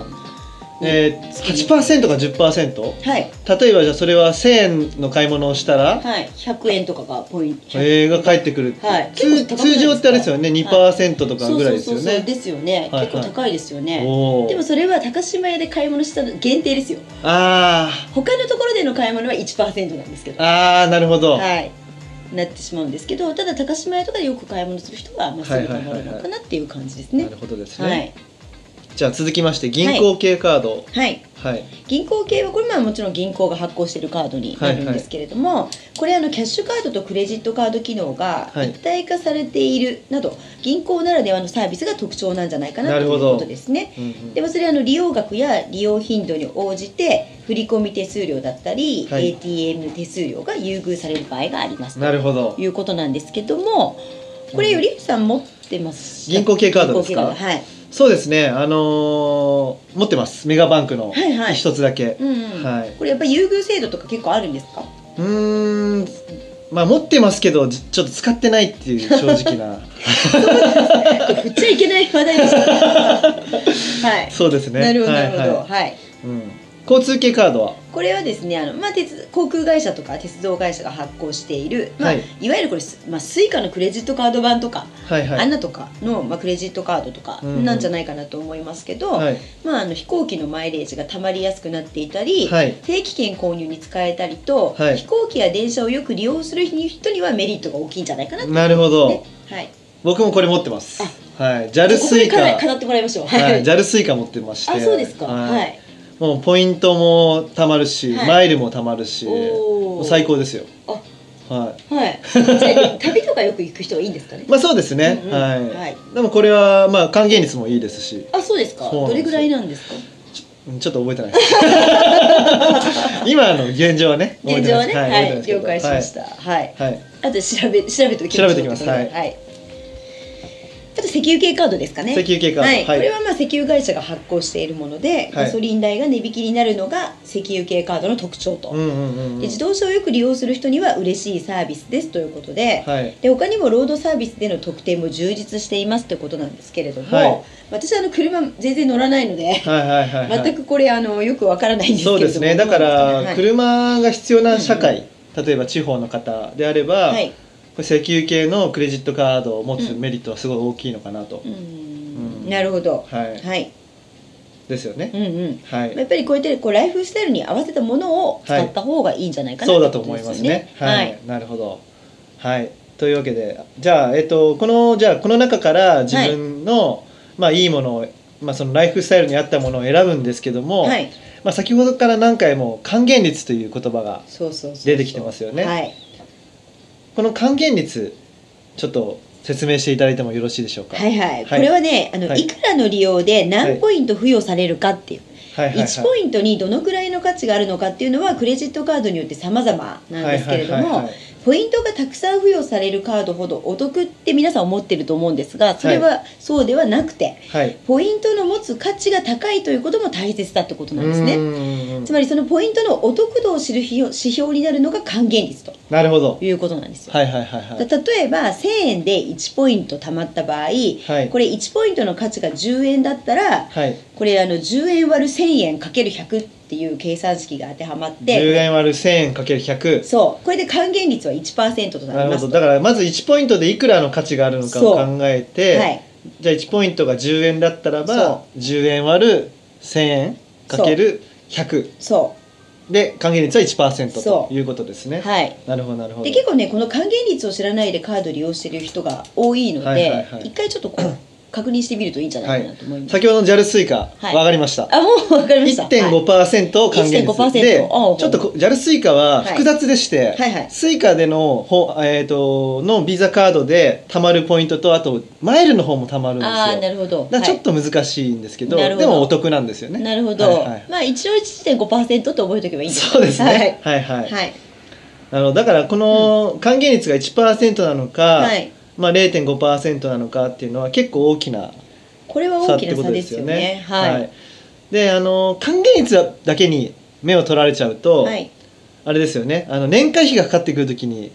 8% か 10%？ 例えばじゃあそれは1000円の買い物をしたら、 100円とかがポイントが返ってくる。通常ってあれですよね、2% とかぐらいですよね。 そうですよね。結構高いですよね。でもそれは高島屋で買い物した限定ですよ。他のところでの買い物は 1% なんですけど。 なるほど。 なってしまうんですけど、ただ高島屋とかでよく買い物する人はすぐたまるのかなっていう感じですね。 なるほどですね。じゃあ続きまして銀行系カード。 銀行系はこれもちろん銀行が発行しているカードになるんですけれども、これキャッシュカードとクレジットカード機能が一体化されているなど、銀行ならではのサービスが特徴なんじゃないかなということですね。でもそれは利用額や利用頻度に応じて振込手数料だったり、ATM 手数料が優遇される場合がありますということなんですけども、これ頼さん持ってます？ 銀行系カードですか？そうですね、持ってます。メガバンクの一つだけ。 これやっぱり優遇制度とか結構あるんですか？ まあ持ってますけどちょっと使ってないっていう正直な振っちゃいけない話題でしたはい、 そうですね。 なるほどなるほど、はい、 うん、交通系カードはこれはですね航空会社とか鉄道会社が発行している、いわゆるこれ、スイカのクレジットカード版とか、あんなとかの、クレジットカードとかなんじゃないかなと思いますけど、飛行機のマイレージがたまりやすくなっていたり、定期券購入に使えたりと、飛行機や電車をよく利用する人にはメリットが大きいんじゃないかなと、 なるほど、 はい、 僕もこれ持ってます。はい、JAL スイカ語ってもらいましょう。 JAL スイカ持ってまして、 そうですか。はい。 もうポイントもたまるし、マイルもたまるし、最高ですよ。はい。 じゃあ旅とかよく行く人はいいんですかね。 そうですね。はい。でもこれは還元率もいいですし。 そうですか。どれぐらいなんですか。 ちょっと覚えてないです。今の現状はね。 現状はね。はい。了解しました。はい。あと調べておきます。はい。あと石油系カードですかね。 石油系カード。これは石油会社が発行しているもので、ガソリン代が値引きになるのが石油系カードの特徴と。自動車をよく利用する人には嬉しいサービスですということで、他にもロードサービスでの特典も充実していますということなんですけれども、私車全然乗らないので、全くこれよくわからないんですけれども。 そうですね。だから車が必要な社会、例えば地方の方であれば。石油系のクレジットカードを持つメリットはすごい大きいのかなと。 なるほど。 はい。ですよね。 やっぱりこうやってライフスタイルに合わせたものを使った方がいいんじゃないかなと。 そうだと思いますね。はい。なるほど。はい。というわけで、じゃあこの中から自分のいいものをそのライフスタイルに合ったものを選ぶんですけども、先ほどから何回も還元率という言葉が出てきてますよね。この還元率ちょっと説明していただいてもよろしいでしょうか。 これはねいくらの利用で何ポイント付与されるかっていう、1ポイントにどのくらいの価値があるのかっていうのはクレジットカードによって様々なんですけれども、ポイントがたくさん付与されるカードほどお得って皆さん思ってると思うんですが、それはそうではなくて、ポイントの持つ価値が高いということも大切だってことなんですね。つまりそのポイントのお得度を知る指標になるのが還元率ということなんですよ。例えば1000円で1ポイント貯まった場合、これ1ポイントの価値が10円だったら、これ10円割る1000円かける100っていう計算式が当てはまって、 10円割る1000円かける100、 そうこれで還元率は 1% となります。 なるほど。だからまず1ポイントでいくらの価値があるのかを考えて、じゃあ1ポイントが10円だったらば10円割る1000円かける100、で還元率は 1% ということですね。なるほどなるほど。 で結構ねこの還元率を知らないでカード利用してる人が多いので、一回ちょっと確認してみるといいんじゃないかなと思います。 先ほどの JAL スイカ分かりました。 もう分かりました。 1.5% を還元率で、ちょっと JAL スイカは複雑でして、スイカでのビザカードで貯まるポイントとあとマイルの方も貯まるんですよ。 なるほど。 ちょっと難しいんですけど、でもお得なんですよね。 なるほど。一応 1.5% と覚えておけばいいんですか。 そうですね。だからこの還元率が 1% なのか、0.5% なのかっていうのは結構大きな差ってことですよね。で還元率だけに目を取られちゃうと、あれですよね、年会費がかかってくるときに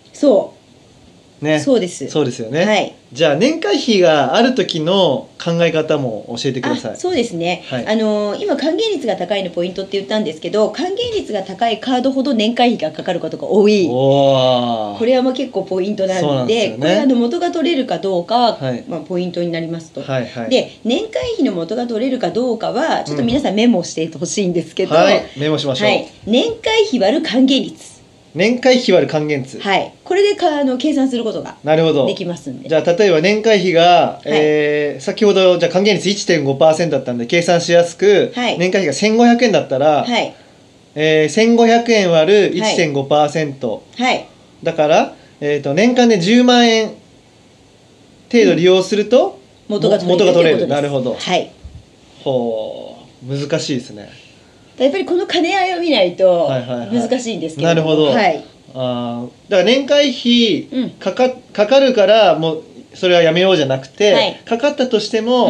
そうです。 そうですよね。じゃあ年会費がある時の考え方も教えてください。 そうですね。今還元率が高いのポイントって言ったんですけど、還元率が高いカードほど年会費がかかることが多い。これは結構ポイントなので、これ元が取れるかどうかはポイントになりますと。で年会費の元が取れるかどうかはちょっと皆さんメモしてほしいんですけど、 メモしましょう。 年会費割る還元率。 年会費割る還元率。 これで計算することができますんで。 じゃあ例えば年会費が、先ほどじゃあ還元率 1.5% だったんで計算しやすく、年会費が1500円だったら、1500円割る 1.5%、だから、年間で10万円程度利用すると、元が取れる。なるほど。ほう、難しいですね。 やっぱりこの兼ね合いを見ないと難しいんですけど。 なるほど。だから年会費かかるからもうそれはやめようじゃなくて、かかったとしても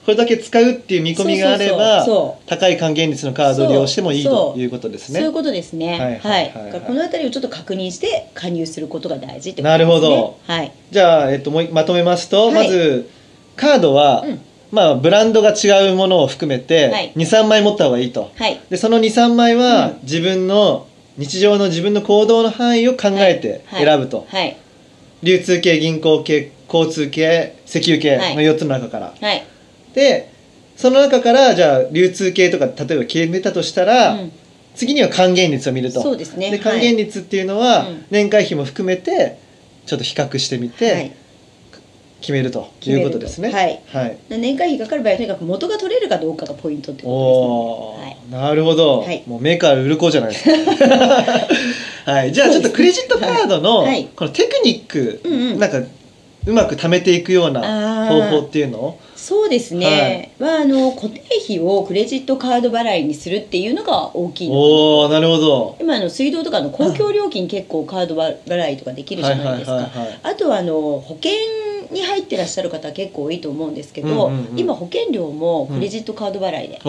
これだけ使うっていう見込みがあれば高い還元率のカードを利用してもいいということですね。 そういうことですね。はい。このあたりをちょっと確認して加入することが大事ってことですね。 なるほど。 はい。 じゃあまとめますと、まずカードは、まあブランドが違うものを含めて2、3枚持った方がいいと。でその2、3枚は自分の日常の自分の行動の範囲を考えて選ぶと。流通系、銀行系、交通系、石油系の4つの中から。でその中からじゃあ流通系とか例えば決めたとしたら、次には還元率を見ると。 そうですね。 で還元率っていうのは、年会費も含めてちょっと比較してみて、決めるということですね。 はい。年会費かかる場合はとにかく元が取れるかどうかがポイントってことですね。 なるほど。もうメーカー売る子じゃないですか。はい。じゃあちょっとクレジットカードのこのテクニック、なんかうまく貯めていくような方法っていうのを。 そうですね。固定費をクレジットカード払いにするっていうのが大きいのかなと。 おお、なるほど。 今水道とかの公共料金結構カード払いとかできるじゃないですか。あとは保険に入ってらっしゃる方結構多いと思うんですけど、今保険料もクレジットカード払いで、支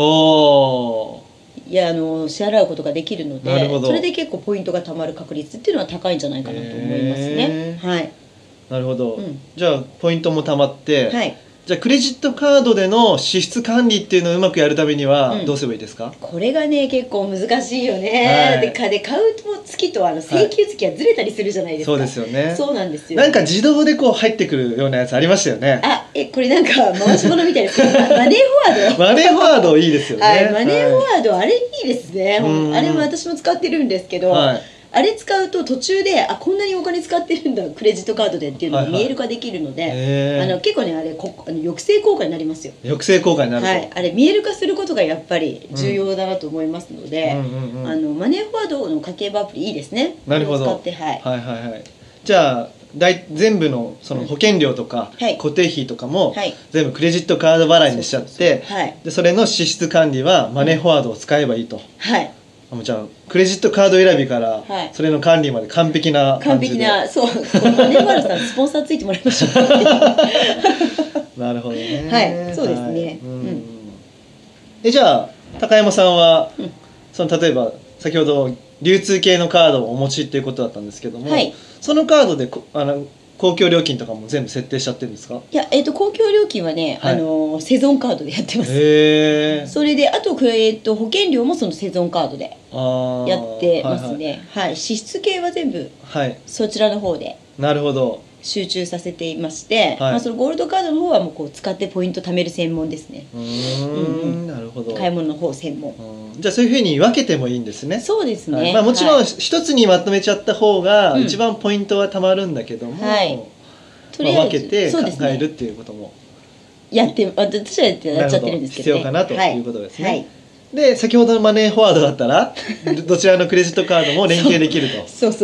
払うことができるので、それで結構ポイントがたまる確率っていうのは高いんじゃないかなと思いますね。はい。 なるほど。じゃあポイントもたまって、じゃあクレジットカードでの支出管理っていうのをうまくやるためにはどうすればいいですか？ これがね結構難しいよね。で買う月と請求月がずれたりするじゃないですか。 そうですよね。 そうなんですよ。 なんか自動でこう入ってくるようなやつありましたよね。 これなんか回し物みたいですけど、マネーフォワード。 マネーフォワードいいですよね。 マネーフォワードあれいいですね。あれも私も使ってるんですけど。あれ使うと途中でこんなにお金使ってるんだクレジットカードでっていうのが見える化できるので、結構ねあれ抑制効果になりますよ。 抑制効果になると、 あれ見える化することがやっぱり重要だなと思いますので、マネーフォワードの家計簿アプリいいですね。 なるほど。 使ってじゃあ全部のその保険料とか固定費とかも全部クレジットカード払いにしちゃって、でそれの支出管理はマネーフォワードを使えばいいと。じゃあクレジットカード選びからそれの管理まで完璧な感じで。 そう。マネーフォワードさんスポンサーついてもらいましょう。なるほどね。 はい、そうですね。 じゃあ高山さんは例えば先ほど流通系のカードをお持ちっていうことだったんですけども、そのカードで公共料金とかも全部設定しちゃってるんですか？ いや、公共料金はね、セゾンカードでやってます。それであと、保険料もそのセゾンカードでやってますね。支出系は全部そちらの方でなるほど集中させていまして、そのゴールドカードの方はもう使ってポイント貯める専門ですね。 なるほど。 買い物の方専門。 じゃあそういうふうに分けてもいいんですね。 そうですね。 もちろん一つにまとめちゃった方が一番ポイントはたまるんだけども、分けて考えるっていうことも私はやっちゃってるんですけど、 必要かなということですね。で先ほどのマネーフォワードだったらどちらのクレジットカードも連携できると。 そう。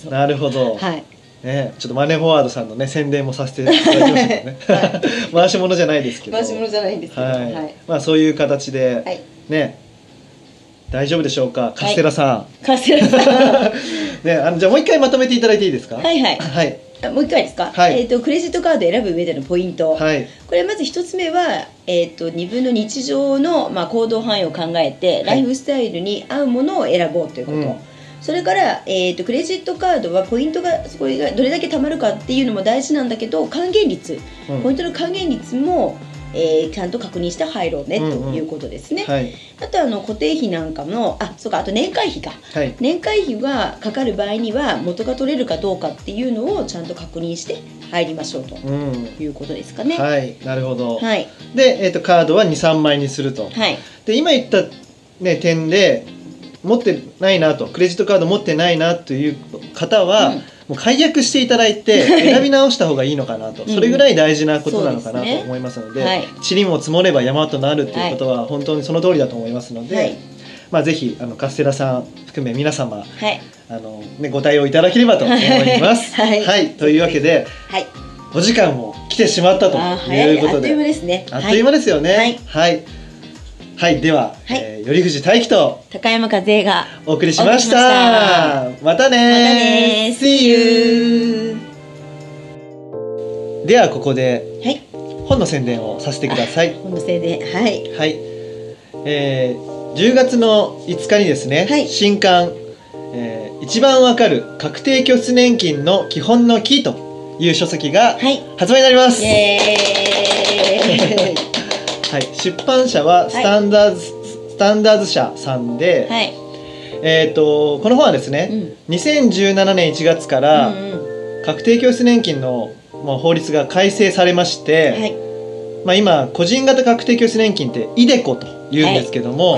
なるほど。ちょっとマネーフォワードさんのね宣伝もさせていただきましたけどね。回し物じゃないですけど。 回し物じゃないんですけど。 そういう形でね、大丈夫でしょうか、カステラさん。 カステラさん。 ね、じゃあもう一回まとめていただいていいですか？ もう一回ですか？クレジットカード選ぶ上でのポイント。これまず一つ目は自分の日常の行動範囲を考えてライフスタイルに合うものを選ぼうということ。それから、クレジットカードはポイントがそれがどれだけ貯まるかっていうのも大事なんだけど、還元率、ポイントの還元率も、ちゃんと確認して入ろうねということですね。あと固定費なんかもあと年会費か、年会費がかかる場合には元が取れるかどうかっていうのをちゃんと確認して入りましょうということですかね。 なるほど。で、カードは2、3枚にすると。で今言った、点で持ってないなと、クレジットカード持ってないなという方は、もう解約していただいて選び直した方がいいのかなと、それぐらい大事なことなのかなと思いますので、塵も積もれば山となるっていうことは本当にその通りだと思いますので、ぜひカステラさん含め皆様、ご対応いただければと思います。というわけで、お時間も来てしまったということで、 あっという間ですね。 あっという間ですよね。では、頼藤大樹と高山和恵がお送りしました。またね。See you。ではここで、 本の宣伝をさせてください。 本の宣伝、はい。 はい。10月の5日にですね、はい、新刊、一番わかる確定拠出年金の基本のキーという書籍が発売になります。はい、出版社はスタンダーズ社さんで、はい、この本はですね、2017年1月から確定拠出年金の法律が改正されまして、はい、今個人型確定拠出年金ってiDeCoというんですけども、はい、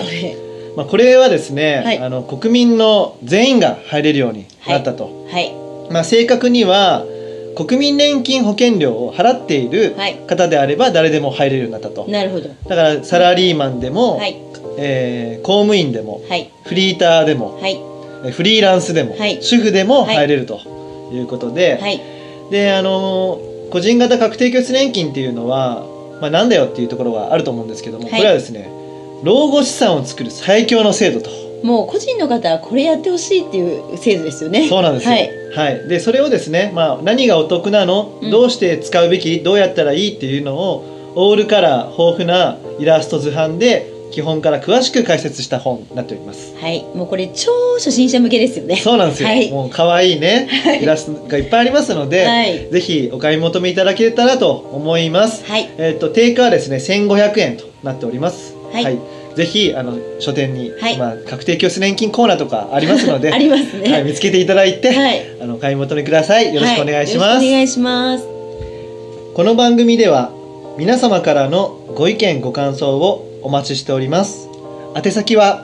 これはですね、はい、国民の全員が入れるようになったと、はいはい、正確には国民年金保険料を払っている方であれば誰でも入れるようになったと。 なるほど。 だからサラリーマンでも、はい、公務員でも、はい、フリーターでも、はい、フリーランスでも、はい、主婦でも入れるということで、はい、で個人型確定拠出年金っていうのは、なんだよっていうところがあると思うんですけども、はい、これはですね、老後資産を作る最強の制度と。 もう個人の方はこれやってほしいっていう制度ですよね。 そうなんですよ。はい、はい、でそれをですね、何がお得なの、どうして使うべき、どうやったらいいっていうのをオールカラー豊富なイラスト図版で基本から詳しく解説した本になっております。 はい、もうこれ超初心者向けですよね。 そうなんですよ。はい、もう可愛いね、イラストがいっぱいありますので、はい、ぜひお買い求めいただけたらと思います。はい、定価はですね1500円となっております。はい、はい、ぜひ書店に、はい、確定拠出年金コーナーとかありますのでありますね、 はい、見つけていただいて、はい、お買い求めください。よろしくお願いします。 はい、よろしくお願いします。 この番組では皆様からのご意見ご感想をお待ちしております。宛先は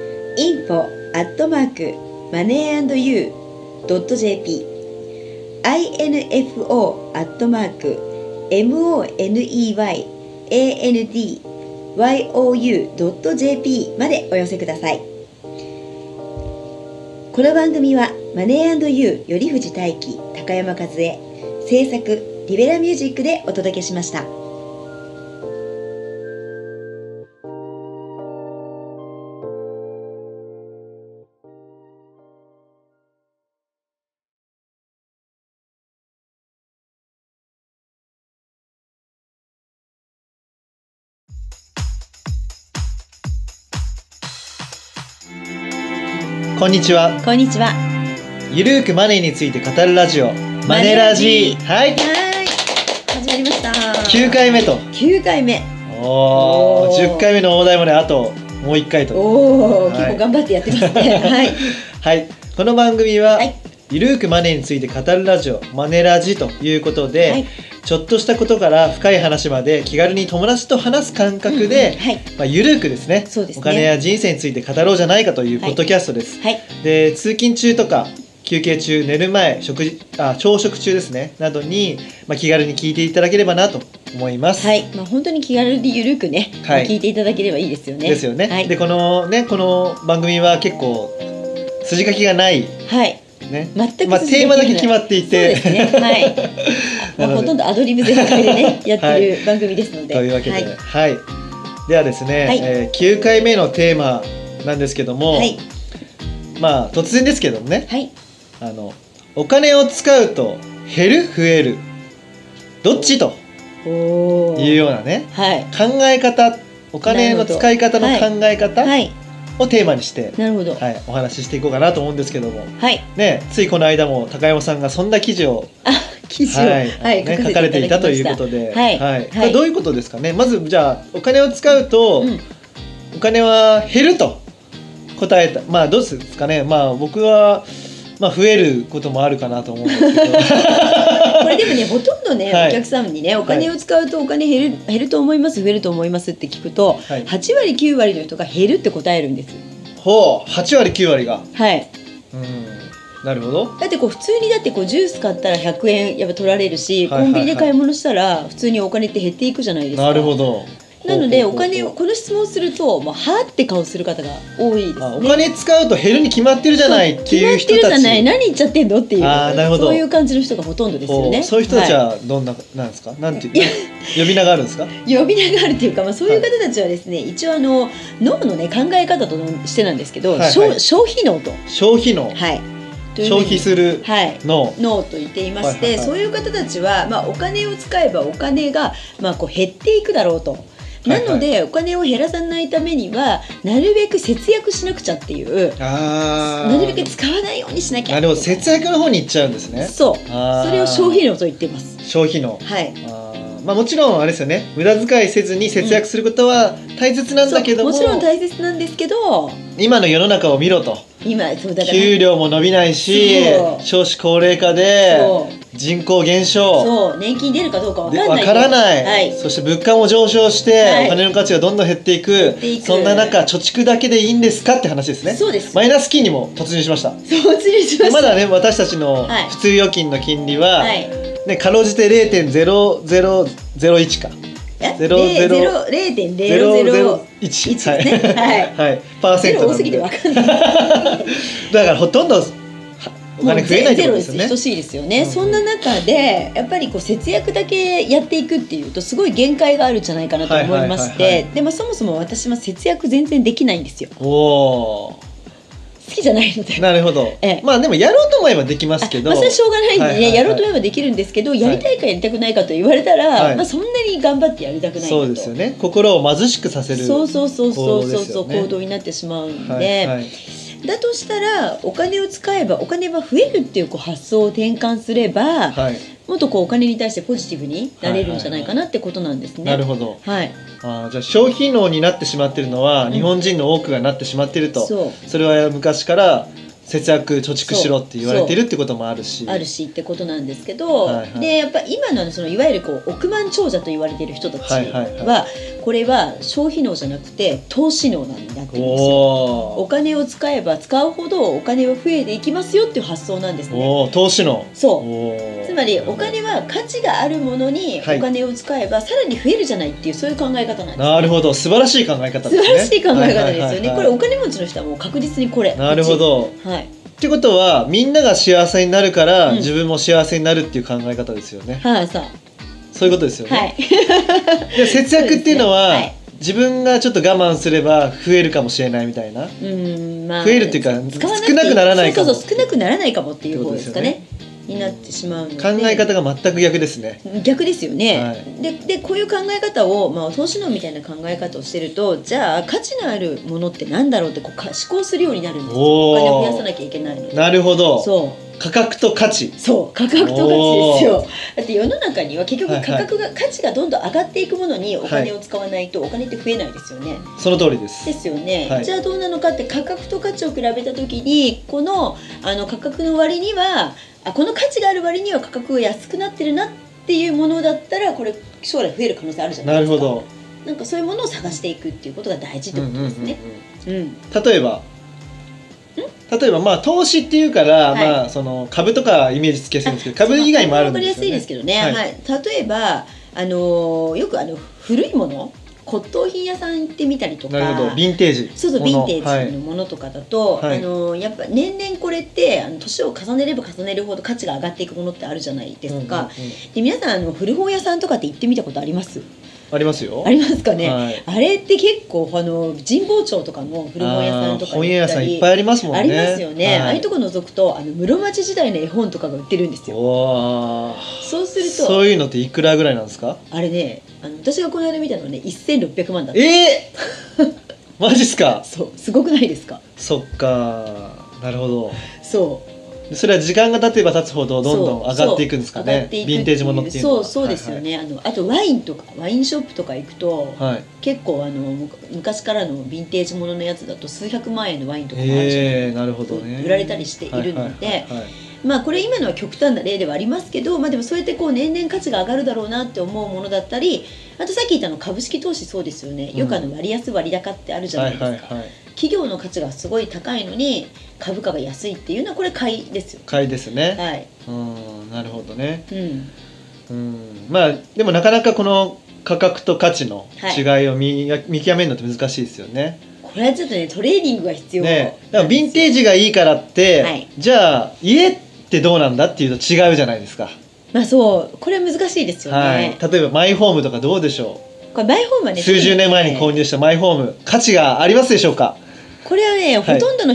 info@moneyandyou.jp info@moneyandyou.jp までお寄せください。この番組はマネー&ユー頼藤大輝、高山和恵、制作リベラミュージックでお届けしました。 こんにちは。 こんにちは。 ゆるーくマネーについて語るラジオ、マネラジ。はい。 始まりました。 9回目と。 9回目。 おお、10回目の大台まであともう1回と。 おお、結構頑張ってやってますね。はい。 はい。この番組は、ゆるーくマネーについて語るラジオ、マネラジということで、はい、ちょっとしたことから深い話まで気軽に友達と話す感覚で、ゆるーくですね、お金や人生について語ろうじゃないかというポッドキャストです。はいはい、で通勤中とか休憩中、寝る前、朝食中ですねなどに、気軽に聞いていただければなと思います。 はい、本当に気軽にゆるくね、聞いていただければいいですよね。 ですよね。はい、でこの番組は結構筋書きがない。はいね、全くテーマだけ決まっていて、そうですね、はい、 ほとんどアドリブ全開でねやってる番組ですので、 というわけで、はい、ではですね、9回目のテーマなんですけども、はい、突然ですけどもね、はい、お金を使うと減る増えるどっちというようなね、はい、考え方、お金の使い方の考え方、をテーマにして、なるほど、はい、お話ししていこうかなと思うんですけども、はいね、ついこの間も高山さんがそんな記事を書かれていたということで、はいはい、どういうことですかね。まずじゃあお金を使うと、お金は減ると答えた。どうですかね。僕は増えることもあるかなと思うんですけどこれでもね、ほとんどね、お客さんにね、お金を使うとお金減ると思います、増えると思いますって聞くと、8割9割の人が減るって答えるんです。 ほう、8割9割が。はい。なるほど。 だって普通にジュース買ったら100円やっぱ取られるし、コンビニで買い物したら普通にお金って減っていくじゃないですか。 なるほど。 なのでお金をこの質問をするとはって顔する方が多いですね。 お金使うと減るに決まってるじゃないっていう人たち。決まってるじゃない、 何言っちゃってんのっていう。 なるほど。 そういう感じの人がほとんどですよね。 そういう人たちはどんななんですか。なんて呼び名があるんですか。 呼び名があるっていうか、そういう方たちはですね、一応脳のね考え方としてなんですけど、消費脳と。 消費脳。 はい。 消費する脳と言っていまして、そういう方たちは、お金を使えばお金が、こう減っていくだろうと。なので、お金を減らさないためにはなるべく節約しなくちゃっていう、なるべく使わないようにしなきゃ。 なるほど、節約の方に行っちゃうんですね。 そう、それを消費脳と言っています。 消費脳。 はい。 もちろんあれですよね、無駄遣いせずに節約することは大切なんだけども、 もちろん大切なんですけど、 今の世の中を見ろと。 そうだから給料も伸びないし、少子高齢化で人口減少、 年金出るかどうかわからない、そして物価も上昇して、お金の価値がどんどん減っていく、そんな中貯蓄だけでいいんですかって話ですね。 そうです。 マイナス金利も突入しました。まだね、私たちの普通預金の金利は、かろうじて 0.0001 か。0.001ですね。はい。パーセントなんで。だからほとんどお金増えないってことですよね。 等しいですよね。そんな中でやっぱりこう節約だけやっていくっていうとすごい限界があるんじゃないかなと思いまして、でそもそも私は節約全然できないんですよ。好きじゃないので。 なるほど。でもやろうと思えばできますけど、 それはしょうがないんでね、やろうと思えばできるんですけど、やりたいかやりたくないかと言われたら、そんなに頑張ってやりたくない。 そうですよね。心を貧しくさせる行動になってしまうんで、だとしたらお金を使えばお金は増えるっていう発想を転換すれば、もっとお金に対してポジティブになれるんじゃないかなってことなんですね。 なるほど。じゃあ消費脳になってしまっているのは、日本人の多くがなってしまっていると。それは昔から節約貯蓄しろって言われているってこともあるしってことなんですけど、でやっぱ今のそのいわゆる億万長者と言われている人たちは、これは消費脳じゃなくて投資脳になってるんですよ。お金を使えば使うほどお金は増えていきますよっていう発想なんですね。 投資脳。 そう。つまりお金は価値があるものにお金を使えばさらに増えるじゃないっていう、そういう考え方なんですね。なるほど、素晴らしい考え方ですね。 素晴らしい考え方ですよね。これお金持ちの人はもう確実にこれ。 なるほど。ってことはみんなが幸せになるから、自分も幸せになるっていう考え方ですよね。そういうことですよね。で節約っていうのは自分がちょっと我慢すれば増えるかもしれないみたいな、増えるっていうか少なくならないかも、 少なくならないかもっていう方ですかね。になってしまうので、 考え方が全く逆ですね。 逆ですよね。でこういう考え方を、投資脳みたいな考え方をしてると、じゃあ価値のあるものってなんだろうって思考するようになるんですよ。お金を増やさなきゃいけないので。 なるほど。価格と価値。 価格と価値ですよ。だって世の中には結局価値がどんどん上がっていくものにお金を使わないとお金って増えないですよね。 その通りです。 ですよね。じゃあどうなのかって、価格と価値を比べた時にこの価格の割にはこの価値がある割には価格が安くなってるなっていうものだったら、これ将来増える可能性あるじゃないですか。なるほど。なんかそういうものを探していくっていうことが大事ってことですね。 例えば投資っていうから、その株とかイメージつけやすいんですけど、株以外もあるんですよね。わかりやすいですけどね。例えばよく古いもの、骨董品屋さん行ってみたりとか、 ヴィンテージ、 ヴィンテージのものとかだと、やっぱ年々これって年を重ねれば重ねるほど価値が上がっていくものってあるじゃないですか。で皆さん古本屋さんとかって行ってみたことあります？ ありますよ。 ありますかね。あれって結構神保町とかの古本屋さんとか本屋さんいっぱいありますもんね。 ありますよね。ああいうとこ覗くと室町時代の絵本とかが売ってるんですよ。そうするとそういうのっていくらぐらいなんですか？ あれね、私がこの間見たのはね、1600万だった。 マジっすか？ そう、すごくないですか？ そっか、なるほど。 そう。 それは時間が経てば経つほどどんどん上がっていくんですかね。ヴィンテージものっていうのは。 そうですよね。あとワインとかワインショップとか行くと、結構昔からのヴィンテージもののやつだと数百万円のワインとかもあるじゃないですか。なるほどね。売られたりしているので、これ今のは極端な例ではありますけど、でもそうやって年々価値が上がるだろうなって思うものだったり、あとさっき言った株式投資、そうですよね。よく割安割高ってあるじゃないですか。企業の価値がすごい高いのに株価が安いっていうのはこれ買いですよ。 買いですね。なるほどね。でもなかなかこの価格と価値の違いを見極めるのって難しいですよね。 これはちょっとね、トレーニングが必要ね。だからヴィンテージがいいからって、じゃあ家ってどうなんだっていうと違うじゃないですか。 そうこれは難しいですよね。 例えばマイホームとかどうでしょう？ これマイホームはね、 数十年前に購入したマイホーム、価値がありますでしょうか？ これはね、ほとんどの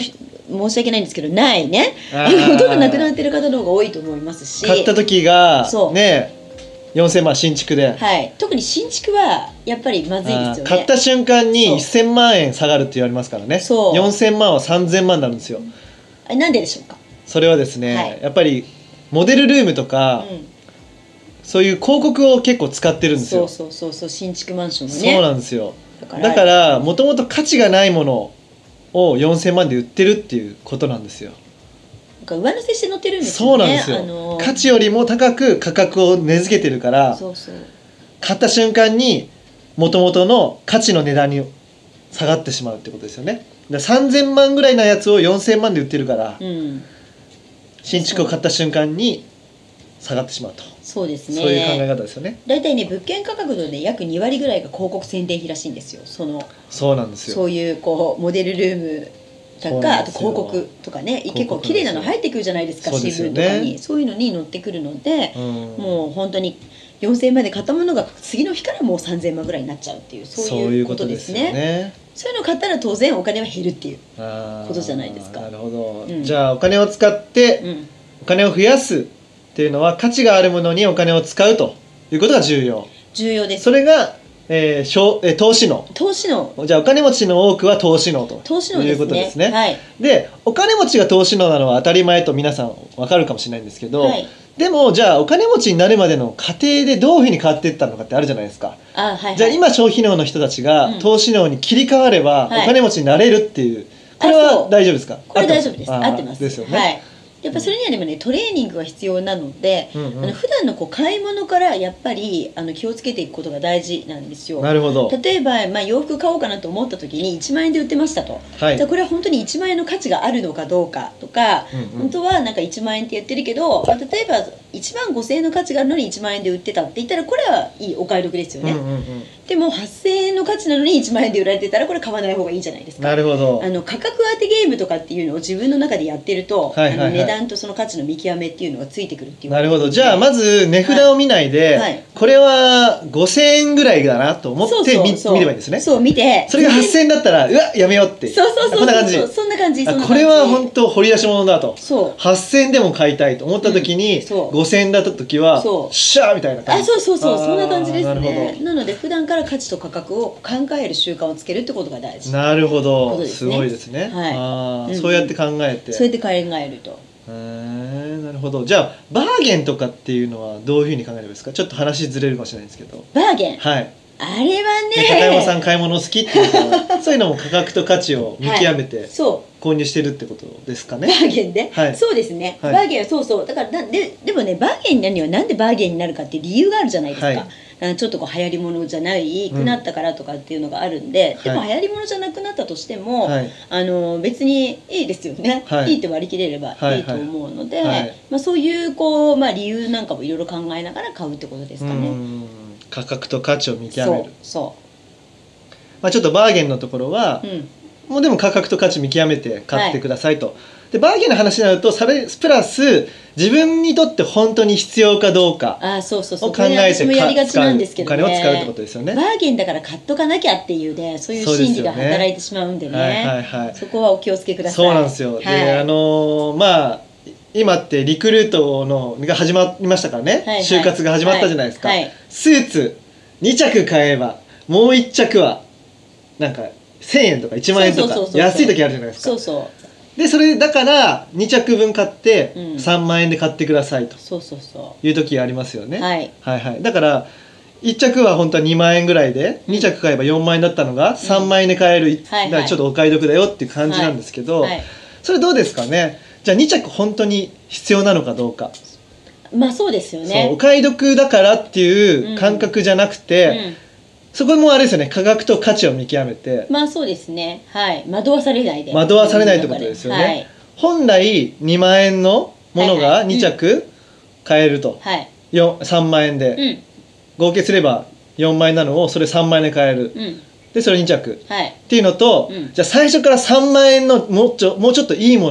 申し訳ないんですけどないね、ほとんどなくなってる方の方が多いと思いますし、 買った時がね4000万新築で、 はい、特に新築はやっぱりまずいですよね。 買った瞬間に1000万円下がるって言われますからね。4000万は3000万になるんですよ。 なんででしょうか。 それはですね、やっぱりモデルルームとか、そういう広告を結構使ってるんですよ。 そう新築マンションのね。 そうなんですよ。だからもともと価値がないものを4000万で売ってるっていうことなんですよ。 上乗せして載ってるんですよね。 そうなんですよ、価値よりも高く価格を値付けてるから、買った瞬間にもともとの価値の値段に下がってしまうってことですよね。3000万ぐらいのやつを4000万で売ってるから、新築を買った瞬間に下がってしまうと。そうですね。そういう考え方ですよね。 大体ね、物件価格のね約2割ぐらいが広告宣伝費らしいんですよ。 そうなんですよ。 そういうモデルルームとか、あと広告とかね、結構綺麗なの入ってくるじゃないですか、新聞とかに。そういうのに載ってくるので、もう本当に4000円まで買ったものが次の日からもう3000万ぐらいになっちゃうっていう、そういうことですね。そういうのを買ったら当然お金は減るっていうことじゃないですか。 なるほど。じゃあお金を使ってお金を増やすっていうのは、価値があるものにお金を使うということが重要です。 それが投資のじゃあお金持ちの多くは投資のということですね。でお金持ちが投資のなのは当たり前と皆さん分かるかもしれないんですけど、でもじゃあお金持ちになるまでの過程でどういうふうに変わっていったのかってあるじゃないですか。じゃあ今消費能の人たちが投資能に切り替わればお金持ちになれるっていう、これは大丈夫ですか？ これ大丈夫です。合ってます。 ですよね。 やっぱそれにはでもね、トレーニングが必要なので、普段の買い物からやっぱり気をつけていくことが大事なんですよ。 なるほど。 例えば、洋服買おうかなと思った時に1万円で売ってましたと、じゃあこれは本当に1万円の価値があるのかどうかとか、本当はなんか1万円って言ってるけど、例えば1万5000円の価値があるのに1万円で売ってたって言ったら、これはいいお買い得ですよね。でも8000円の価値なのに1万円で売られてたら、これ買わない方がいいじゃないですか。 なるほど。 価格当てゲームとかっていうのを自分の中でやってると、値段とその価値の見極めっていうのがついてくるっていう。 なるほど。じゃあまず値札を見ないで、これは5000円ぐらいだなと思って見ればいいんですね。 そう見て、 それが8000円だったらうわやめようって。こんな感じ。 そんな感じ。 これは本当掘り出し物だと。8000円でも買いたいと思った時に5000円だった時はシャーみたいな感じ。 そんな感じですね。なので普段から価値と価格を考える習慣をつけるってことが大事。 なるほど。すごいですね。そうやって考えて。 そうやって考えると。 なるほど。じゃあバーゲンとかっていうのはどういうふうに考えればいいですか？ちょっと話ずれるかもしれないんですけど。 バーゲン。 はい。 あれはね。 高山さん買い物好きっていうからそういうのも価格と価値を見極めて購入してるってことですかね。 バーゲンで。そうですね。バーゲンはそうだからでもね、バーゲンになるにはなんでバーゲンになるかっていう理由があるじゃないですか。ちょっと流行り物じゃないくなったからとかっていうのがあるんで、でも流行り物じゃなくなったとしても、別にいいですよね。いいって割り切れればいいと思うので、そういう理由なんかもいろいろ考えながら買うってことですかね。 価格と価値を見極める。 ちょっとバーゲンのところは、もうでも価格と価値見極めて買ってくださいと。でバーゲンの話になるとプラス自分にとって本当に必要かどうかを考えてお金を使うってことですよね。 バーゲンだから買っとかなきゃっていうね、そういう心理が働いてしまうんでね、そこはお気をつけください。 そうなんですよ。で今ってリクルートが始まりましたからね、就活が始まったじゃないですか。スーツ2着買えばもう1着はなんか1000円とか1万円とか安い時あるじゃないですか。でそれだから2着分買って3万円で買ってくださいという時がありますよね。だから1着は本当は2万円ぐらいで2着買えば4万円だったのが3万円で買える、だからちょっとお買い得だよっていう感じなんですけど、それどうですかね。じゃあ2着本当に必要なのかどうか。 そうですよね。 お買い得だからっていう感覚じゃなくて、そこもあれですよね、価格と価値を見極めて。 そうですね。惑わされないで。 惑わされないってことですよね。本来2万円のものが2着買えると。3万円で。合計すれば4万円なのをそれ3万円で買える。で、それ2着。っていうのと、じゃあ最初から3万円のもうちょっといいものを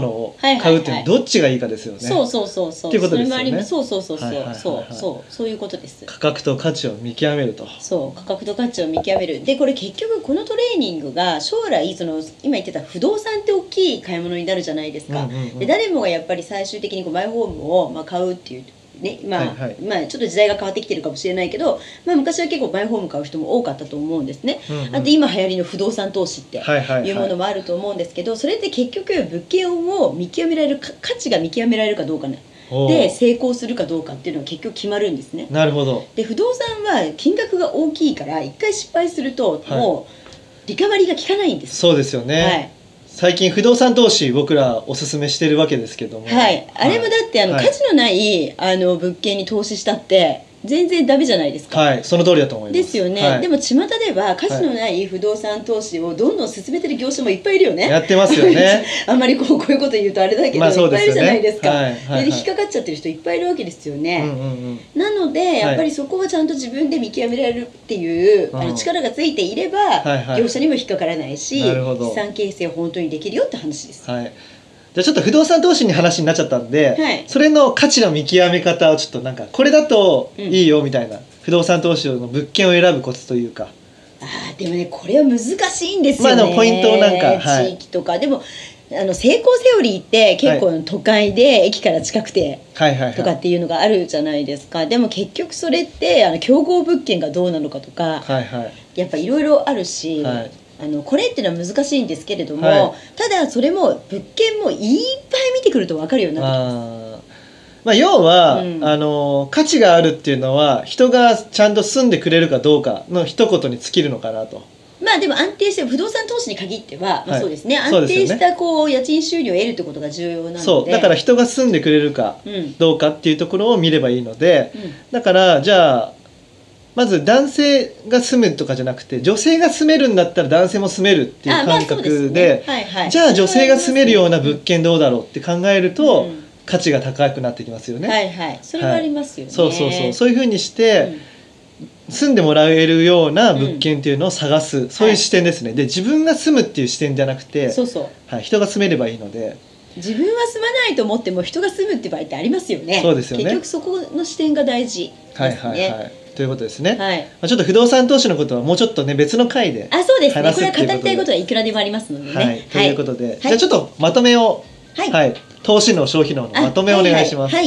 買うっていうのどっちがいいかですよね。 そうそうそうそう。 っていうことですよね。 そうそうそうそういうことです。 価格と価値を見極めると。 そう価格と価値を見極める。でこれ結局このトレーニングが将来今言ってた不動産って大きい買い物になるじゃないですか。で誰もがやっぱり最終的にマイホームを買うっていう。ねちょっと時代が変わってきてるかもしれないけど、昔は結構マイホーム買う人も多かったと思うんですね。あと今流行りの不動産投資っていうものもあると思うんですけど、それって結局物件を見極められる価値が見極められるかどうかねで成功するかどうかっていうのは結局決まるんですね。 なるほど。 で不動産は金額が大きいから一回失敗するともうリカバリーが効かないんです。 そうですよね。最近不動産投資僕らおすすめしてるわけですけども、 あれもだって価値のない物件に投資したって全然ダメじゃないですか。 その通りだと思います。 ですよね。でも巷では価値のない不動産投資をどんどん進めてる業者もいっぱいいるよね。 やってますよね。 あんまりこういうこと言うとあれだけど、いっぱいいるじゃないですか。で引っかかっちゃってる人いっぱいいるわけですよね。なのでやっぱりそこはちゃんと自分で見極められるっていう力がついていれば業者にも引っかからないし、資産形成を本当にできるよって話です。 じゃあちょっと不動産投資に話になっちゃったんで、それの価値の見極め方をちょっとこれだといいよみたいな、不動産投資の物件を選ぶコツというか。 でもねこれは難しいんですよね。 ポイントを地域とかでも成功セオリーって結構都会で駅から近くてとかっていうのがあるじゃないですか。でも結局それって競合物件がどうなのかとかやっぱいろいろあるし。これっていうのは難しいんですけれども、ただそれも物件もいっぱい見てくると分かるようになってきます。 要は、価値があるっていうのは人がちゃんと住んでくれるかどうかの一言に尽きるのかなと。 でも安定して不動産投資に限っては、そうですね、安定した家賃収入を得るってことが重要なので、 だから人が住んでくれるかどうかっていうところを見ればいいので、だからじゃあまず男性が住むとかじゃなくて女性が住めるんだったら男性も住めるっていう感覚で、じゃあ女性が住めるような物件どうだろうって考えると価値が高くなってきますよね。 それはありますよね。 そういうふうにして、住んでもらえるような物件っていうのを探す、そういう視点ですね。で自分が住むっていう視点じゃなくて、人が住めればいいので。 自分は住まないと思っても人が住むって場合ってありますよね。 そうですよね。 結局そこの視点が大事ですね。 ということですね。ちょっと不動産投資のことはもうちょっとね別の回でそうですね。これは語りたいことはいくらでもありますのでね。 ということで、じゃあちょっとまとめを、投資の消費のまとめをお願いします。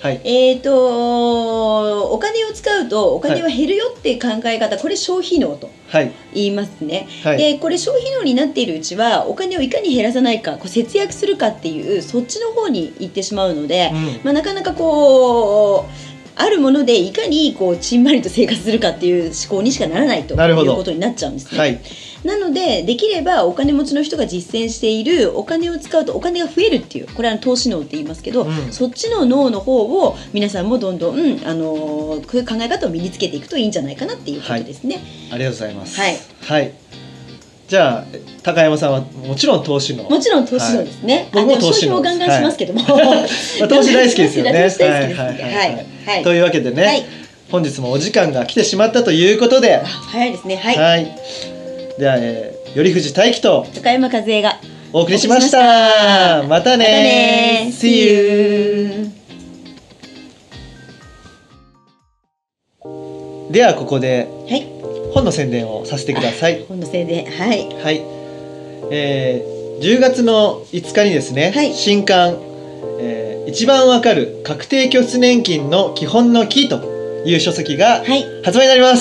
お金を使うとお金は減るよって考え方、これ消費能と言いますね。でこれ消費能になっているうちはお金をいかに減らさないか、節約するかっていうそっちの方に行ってしまうので、なかなかあるものでいかにちんまりと生活するかっていう思考にしかならないということになっちゃうんですね。なのでできればお金持ちの人が実践しているお金を使うとお金が増えるっていう、これは投資脳って言いますけど、そっちの脳の方を皆さんもどんどん、こういう考え方を身につけていくといいんじゃないかなっていうことですね。 ありがとうございます。じゃあ高山さんはもちろん投資の、 もちろん投資のですね。僕も投資のガンガンしますけども、 投資大好きですよね。というわけでね、本日もお時間が来てしまったということで、 早いですね。 では、頼藤大樹と高山和恵がお送りしました。またね。See you。ではここで本の宣伝をさせてください。 本の宣伝、 10月の5日にですね、新刊、一番わかる確定拠出年金の基本のキーという書籍が発売になります。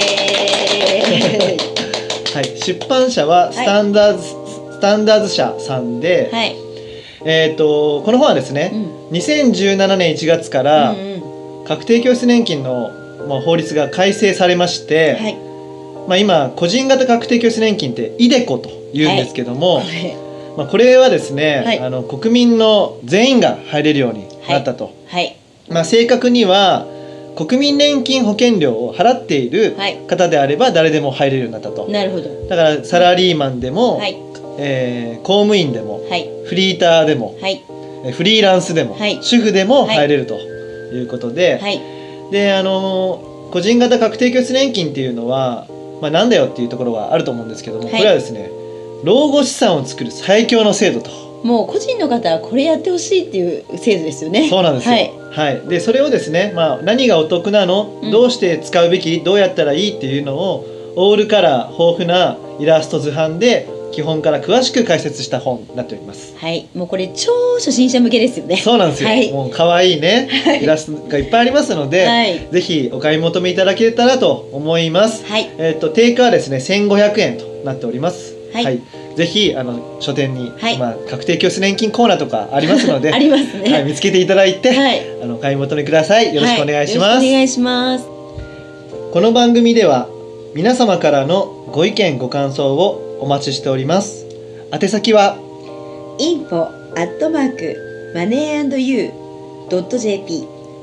出版社はスタンダーズ社さんで、この本はですね、2017年1月から確定拠出年金の法律が改正されまして、今個人型確定拠出年金ってiDeCoというんですけども、これはですね、国民の全員が入れるようになったと。正確には国民年金保険料を払っている方であれば誰でも入れるようになったと。 なるほど。 だからサラリーマンでも、公務員でも、フリーターでも、フリーランスでも、主婦でも入れるということで、で個人型確定拠出年金っていうのは、なんだよっていうところがあると思うんですけども、これはですね、老後資産を作る最強の制度ともう個人の方はこれやってほしいっていう制度ですよね。 そうなんですよ。はい。でそれをですね、何がお得なの、どうして使うべき、どうやったらいいっていうのをオールカラー豊富なイラスト図版で基本から詳しく解説した本になっております。 はい。もうこれ超初心者向けですよね。 そうなんですよ。もう可愛いね、イラストがいっぱいありますので、ぜひお買い求めいただけたらと思います。はい。定価はですね1500円となっております。はい。ぜひ書店に、確定拠出年金コーナーとかありますのでありますね、 はい、見つけていただいて、お買い求めください。よろしくお願いします。 お願いします。 この番組では皆様からのご意見ご感想をお待ちしております。宛先は info@moneyandyou.jp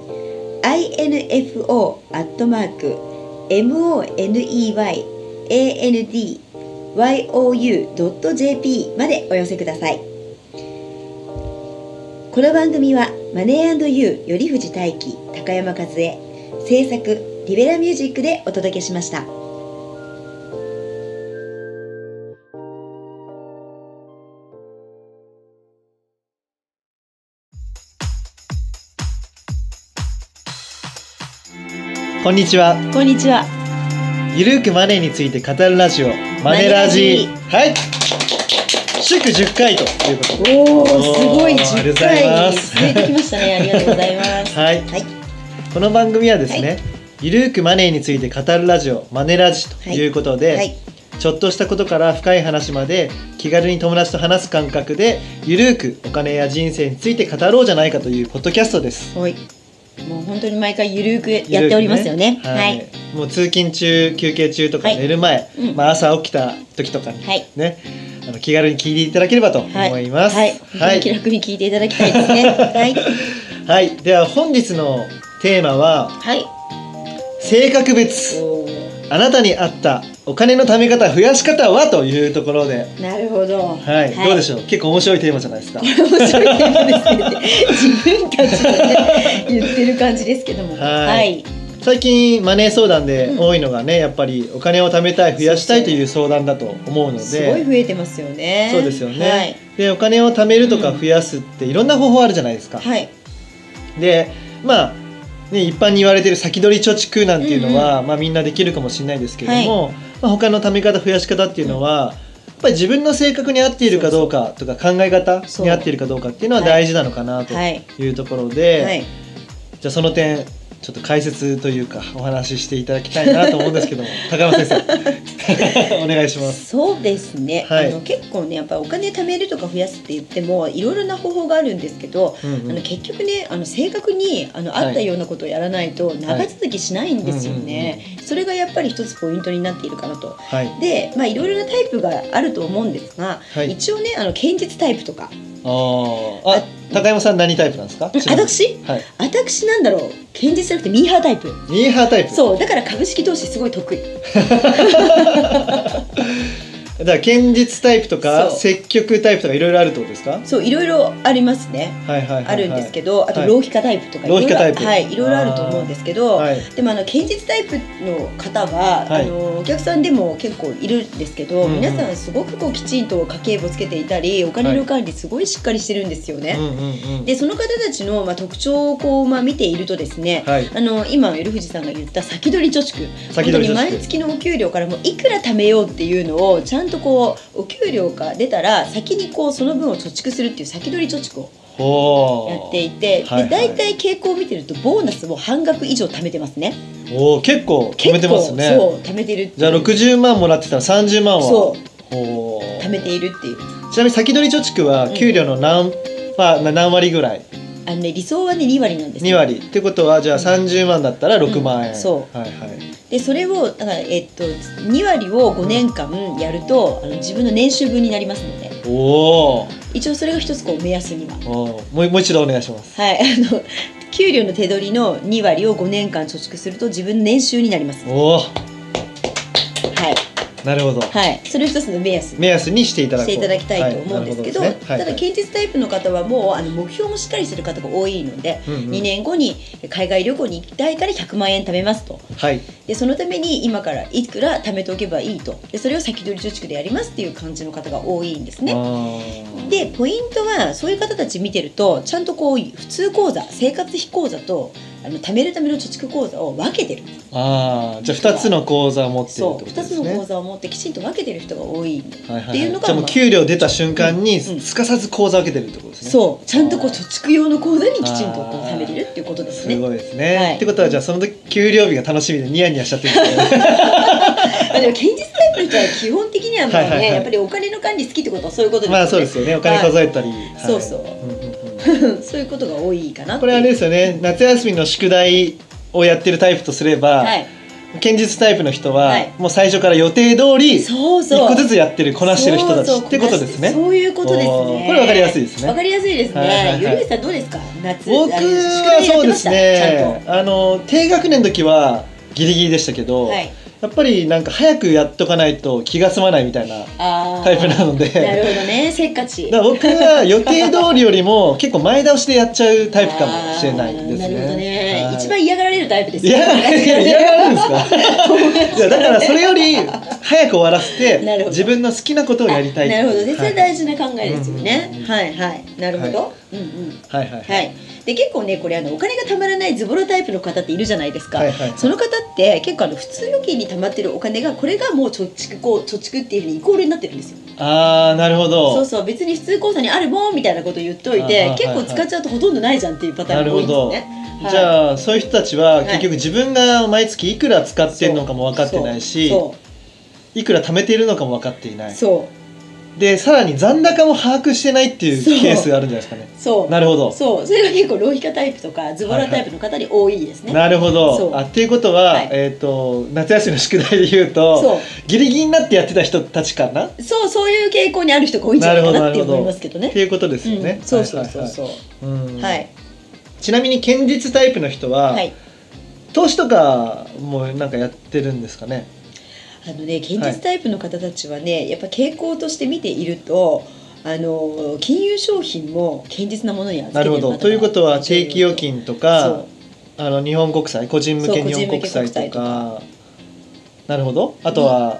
info@moneyandyou.jp までお寄せください。この番組はマネー&ユー頼藤大輝、高山和恵、制作リベラミュージックでお届けしました。 こんにちは。 こんにちは。 ゆるくマネーについて語るラジオマネラジ。はい。祝10回ということで。 おお、すごい10回続いてきましたね。ありがとうございます。 はい。この番組はですね、ゆるくマネーについて語るラジオマネラジということで、ちょっとしたことから深い話まで気軽に友達と話す感覚でゆるくお金や人生について語ろうじゃないかというポッドキャストです。 はい。もう本当に毎回ゆるくやっておりますよね。はい。 もう通勤中、休憩中とか寝る前、朝起きた時とかにね、気軽に聞いていただければと思います。 はい。気楽に聞いていただきたいですね。はい。 はい。では本日のテーマは、性格別。あなたに合ったお金の貯め方増やし方はというところで。 なるほど。 はい。どうでしょう。結構面白いテーマじゃないですか。 面白いテーマですね。自分たちで言ってる感じですけども。はい。 最近マネー相談で多いのがね、やっぱりお金を貯めたい、増やしたいという相談だと思うので。すごい増えてますよね。 そうですよね。で、お金を貯めるとか増やすっていろんな方法あるじゃないですか。はい。で、一般に言われている先取り貯蓄なんていうのは、みんなできるかもしれないですけれども、他の貯め方増やし方っていうのは、やっぱり自分の性格に合っているかどうかとか考え方に合っているかどうかっていうのは大事なのかなというところで、じゃあその点ちょっと解説というかお話ししていただきたいなと思うんですけども高山先生お願いします。 そうですね、結構ねやっぱりお金貯めるとか増やすって言ってもいろいろな方法があるんですけど、結局ね正確に合ったようなことをやらないと長続きしないんですよね。それがやっぱり一つポイントになっているかなと。でいろいろなタイプがあると思うんですが、一応ね堅実タイプとか。 高山さん何タイプなんですか？ 私なんだろう、堅実じゃなくてミーハータイプ。 ミーハータイプ。 そうだから株式投資すごい得意。 だから堅実タイプとか積極タイプとかいろいろあるってことですか？ そういろいろありますね。あるんですけど、あと浪費家タイプとかいろいろあると思うんですけど、でも堅実タイプの方はお客さんでも結構いるんですけど、皆さんすごくきちんと家計簿つけていたりお金の管理すごいしっかりしてるんですよね。でその方たちの特徴を見ているとですね、今頼藤さんが言った先取り貯蓄、本当に毎月のお給料からもいくら貯めようっていうのをちゃんとお給料が出たら先にその分を貯蓄するっていう先取り貯蓄をやっていて、で大体傾向を見てるとボーナスを半額以上貯めてますね。 結構貯めてますね。 そう貯めてるっていう。じゃあ 60万もらってたら30万はそう貯めているっていう。 ちなみに先取り貯蓄は給料の何割ぐらい？ 理想はね2割なんです。 2割ってことはじゃあ30万だったら6万円。 そうでそれをだから2割を5年間やると自分の年収分になりますので、一応それが一つ目安には。 もう一度お願いします。 はい、給料の手取りの2割を5年間貯蓄すると自分の年収になります。はい。 なるほど。 はい、それを一つの目安にしていただきたいと思うんですけど、ただ堅実タイプの方はもう目標もしっかりする方が多いので、2年後に海外旅行に行きたいから100万円貯めますと、でそのために今からいくら貯めておけばいいと、でそれを先取り貯蓄でやりますっていう感じの方が多いんですね。でポイントはそういう方たち見てると、ちゃんとこう普通口座、生活費口座と貯めるための貯蓄口座を分けてる。 じゃあ2つの口座を持ってるってことですね。 そう、2つの口座を持ってきちんと分けてる人が多いっていうのが、 じゃあもう給料出た瞬間にすかさず口座を分けてるってことですね。 そう、ちゃんとこう貯蓄用の口座にきちんとこう貯めてるっていうことですね。 すごいですね。ってことはじゃあその時給料日が楽しみでニヤニヤしちゃってるんですね。 でも堅実タイプの人は基本的にはもうね、やっぱりお金の管理好きってことはそういうことですよね。 まあそうですよね。お金数えたり。 そうそう。そういうことが多いかな。 これあれですよね。夏休みの宿題をやってるタイプとすれば、堅実タイプの人はもう最初から予定通り一個ずつやってる、こなしてる人たちってことですね。 そういうことですね。 これ分かりやすいですね。 分かりやすいですね。ゆりさんどうですか？夏僕はそうですね。低学年の時はギリギリでしたけど、やっぱりなんか早くやっとかないと気が済まないみたいなタイプなので、 なるほどね、せっかち。 だから僕は予定通りよりも結構前倒しでやっちゃうタイプかもしれないですね。 なるほどね、一番嫌がられるタイプですよね。嫌がられるんですか？いやだからそれより早く終わらせて自分の好きなことをやりたい。 なるほどね、それ大事な考えですよね。はいはい、なるほど。はいはい。で結構ね、これお金がたまらないズボラタイプの方っているじゃないですか。その方って結構普通預金にたまってるお金が、これがもう貯蓄っていうふうにイコールになってるんですよ。 なるほど。 そうそう、別に普通口座にあるもんみたいなこと言っといて、結構使っちゃうとほとんどないじゃんっていうパターンが多いんですね。 じゃあそういう人たちは結局自分が毎月いくら使ってるのかも分かってないし、いくら貯めているのかも分かっていない。でさらに残高も把握してないっていうケースがあるんじゃないですかね。 そう、 なるほど。 そう、それが結構浪費家タイプとかズボラタイプの方に多いですね。 なるほど。っていうことは、夏休みの宿題で言うとギリギリになってやってた人たちかな。 そういう傾向にある人が多いんじゃないかなって思いますけどね。 っていうことですよね。 そうそうそうそう。はい。 ちなみに堅実タイプの人は投資とかもなんかやってるんですかね。 堅実タイプの方たちはね、やっぱ傾向として見ていると、金融商品も堅実なものに預けてる方が。なるほど。 ということは定期預金とか日本国債、個人向け日本国債とか、なるほど。あとは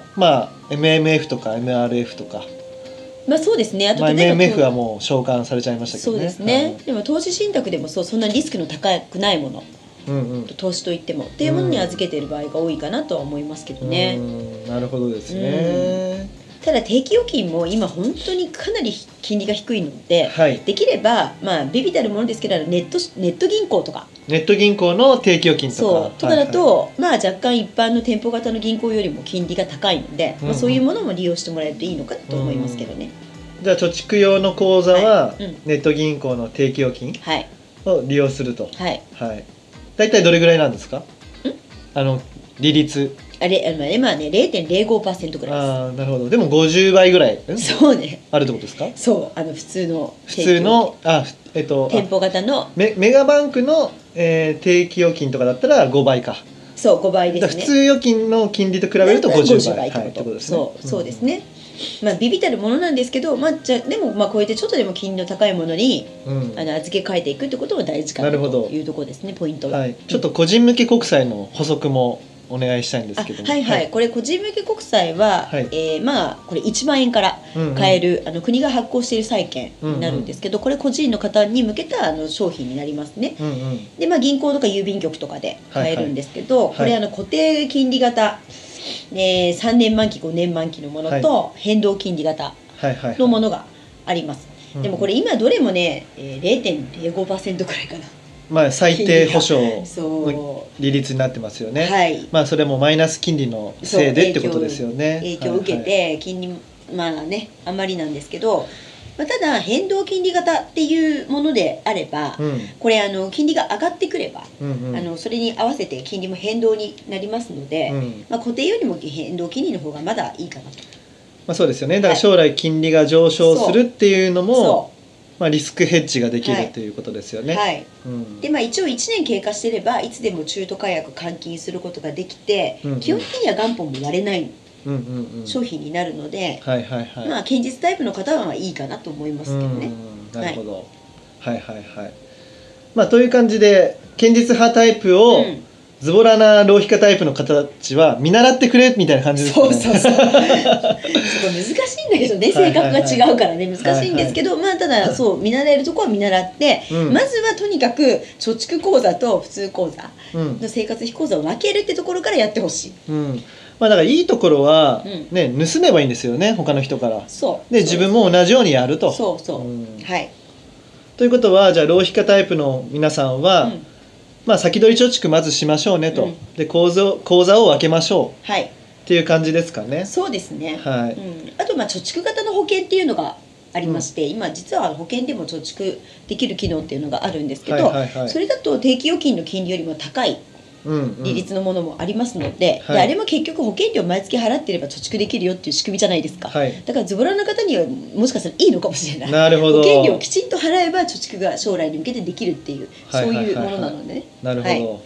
MMF とか MRF とか。 そうですね。あと MMF はもう償還されちゃいましたけどね。 そうですね。でも投資信託でもそんなリスクの高くないもの、投資といってもっていうものに預けている場合が多いかなとは思いますけどね。 なるほどですね。 ただ定期預金も今本当にかなり金利が低いので、できれば微々たるものですけどネット銀行とか。 ネット銀行の定期預金とかだと若干一般の店舗型の銀行よりも金利が高いので、そういうものも利用してもらえるといいのかと思いますけどね。 じゃあ貯蓄用の口座はネット銀行の定期預金を利用すると。大体どれぐらいなんですか？利率。 今ね 0.05% ぐらいです。 なるほど。でも50倍ぐらいそうねあるってことですか？ そう、普通の店舗型のメガバンクの定期預金とかだったら5倍か。 そう、5倍ですね。 普通預金の金利と比べると50倍ってことですね。 そうですね。微々たるものなんですけど、でもこうやってちょっとでも金利の高いものに預け替えていくってことも大事かなというところですね、ポイントは。 ちょっと個人向け国債の補足もお願いしたいんですけども。 これ個人向け国債はこれ1万円から買える国が発行している債券になるんですけど、これ個人の方に向けた商品になりますね。で銀行とか郵便局とかで買えるんですけど、これ固定金利型3年満期5年満期のものと変動金利型のものがあります。でもこれ今どれもね 0.05% くらいかな。 最低保証の利率になってますよね。それもマイナス金利のせいでってことですよね。 影響を受けて金利あんまりなんですけど、ただ変動金利型っていうものであれば、これ金利が上がってくれば、それに合わせて金利も変動になりますので、固定よりも変動金利の方がまだいいかなと。 そうですよね。だから将来金利が上昇するっていうのもリスクヘッジができるということですよね。 で一応1年経過してればいつでも中途解約換金することができて、基本的には元本も割れない商品になるので、まあ堅実タイプの方はいいかなと思いますけどね。 なるほど。はいはいはい。まあという感じで堅実派タイプを、ズボラな浪費家タイプの方たちは見習ってくれみたいな感じですね。そこ難しいんだけどね、性格が違うからね、難しいんですけど、まあただそう見習えるところは見習って、まずはとにかく貯蓄口座と普通口座の生活費口座を分けるってところからやってほしい。 まあだからいいところはね、盗めばいいんですよね、他の人から。で自分も同じようにやると。はい。ということはじゃあ浪費家タイプの皆さんは、まあ先取り貯蓄まずしましょうねと、で口座を分けましょうっていう感じですかね。 そうですね。はい。あとまあ貯蓄型の保険っていうのがありまして、今実は保険でも貯蓄できる機能っていうのがあるんですけど、それだと定期預金の金利よりも高い利率のものもありますので、であれも結局保険料毎月払ってれば貯蓄できるよっていう仕組みじゃないですか。だからズボラな方にはもしかしたらいいのかもしれない。なるほど。保険料をきちんと払えば貯蓄が将来に向けてできるっていう、そういうものなのでね。 なるほど。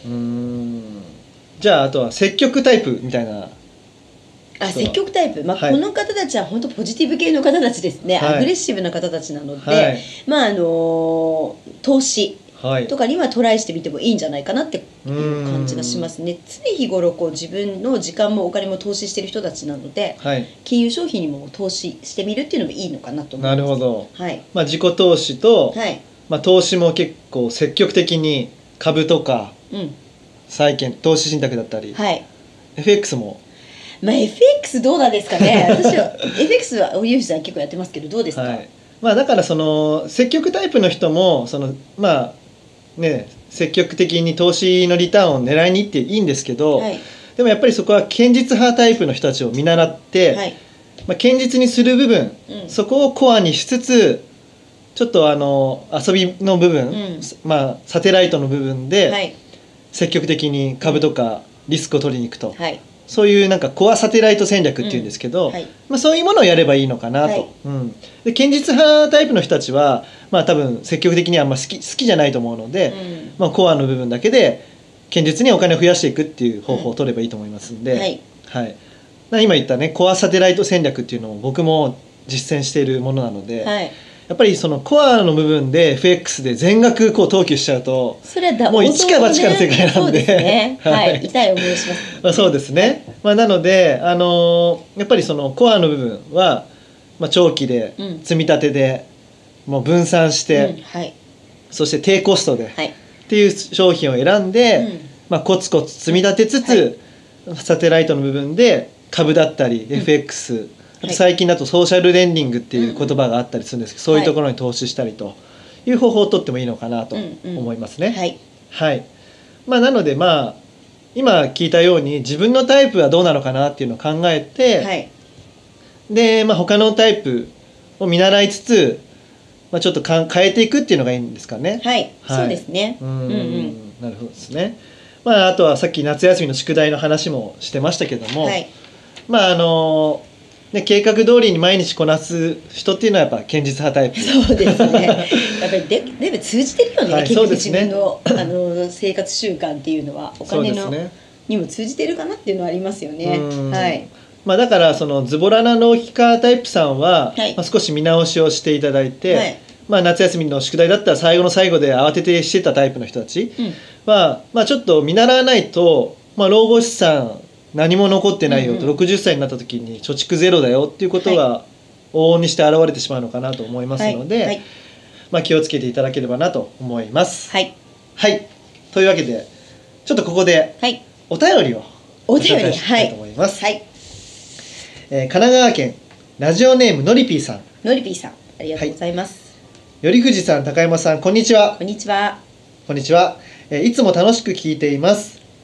じゃああとは積極タイプみたいな。 積極タイプ、まあこの方たちは本当ポジティブ系の方たちですね。アグレッシブな方たちなので、まあ投資とかにはトライしてみてもいいんじゃないかなっていう感じがしますね。常日頃こう自分の時間もお金も投資してる人たちなので、金融商品にも投資してみるっていうのもいいのかなと思います。なるほど。 まあ自己投資と、まあ投資も結構積極的に株とか債券、投資信託だったり、FX も。 まあ FX どうなんですかね。私は FX はおゆうさん結構やってますけどどうですか。 まあだからその積極タイプの人もそのまあね、積極的に投資のリターンを狙いにいっていいんですけど、でもやっぱりそこは堅実派タイプの人たちを見習って、まあ、堅実にする部分、そこをコアにしつつちょっと遊びの部分、まあ、サテライトの部分で積極的に株とかリスクを取りに行くと、そういうなんかコアサテライト戦略っていうんですけど、まあ、そういうものをやればいいのかなと。で堅実派タイプの人たちはまあ多分積極的にはあんま好きじゃないと思うので、まあ、コアの部分だけで堅実にお金を増やしていくっていう方法を取ればいいと思いますんで、今言ったねコアサテライト戦略っていうのを僕も実践しているものなので、やっぱりそのコアの部分で FX で全額こう投球しちゃうともう一か八かの世界なんで、 痛い思いをします。 そうですね。まあなのでやっぱりそのコアの部分はまあ長期で積み立てでもう分散して、そして低コストでっていう商品を選んで、まあコツコツ積み立てつつ、サテライトの部分で株だったり FX、あと最近だとソーシャルレンディングっていう言葉があったりするんですけど、そういうところに投資したりという方法を取ってもいいのかなと思いますね。まあなのでまあ今聞いたように自分のタイプはどうなのかなっていうのを考えて、でまあ他のタイプを見習いつつ、まあ、ちょっと変えていくっていうのがいいんですかね。 そうですね。 なるほどですね。まああとはさっき夏休みの宿題の話もしてましたけども、まあね、計画通りに毎日こなす人っていうのはやっぱ堅実派タイプ。 そうですね。やっぱり全部通じてるよね。結局自分の生活習慣っていうのはお金のにも通じてるかなっていうのはありますよね。 まあだからそのズボラな浪費家タイプさんは、まあ少し見直しをしていただいて、まあ夏休みの宿題だったら最後の最後で慌ててしてたタイプの人たちは、まあちょっと見習わないと、まあ老後資産何も残ってないよと、60歳になった時に貯蓄ゼロだよっていうことが往々にして現れてしまうのかなと思いますので、まあ気をつけていただければなと思います。というわけでちょっとここでお便りをご紹介したいと思います。神奈川県ラジオネームのりぴーさん。 のりぴーさん、ありがとうございます。 頼藤さん、高山さん、こんにちは。 こんにちは。 こんにちは。いつも楽しく聞いています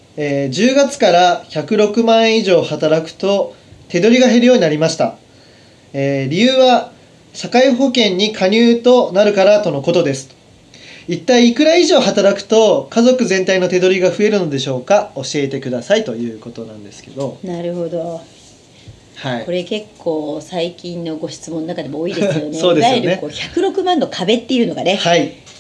。10月から106万円以上働くと手取りが減るようになりました。理由は社会保険に加入となるからとのことです。一体いくら以上働くと家族全体の手取りが増えるのでしょうか。教えてくださいということなんですけど。 なるほど。これ結構最近のご質問の中でも多いですよね。 そうですよね。 いわゆるこう106万の壁っていうのがね、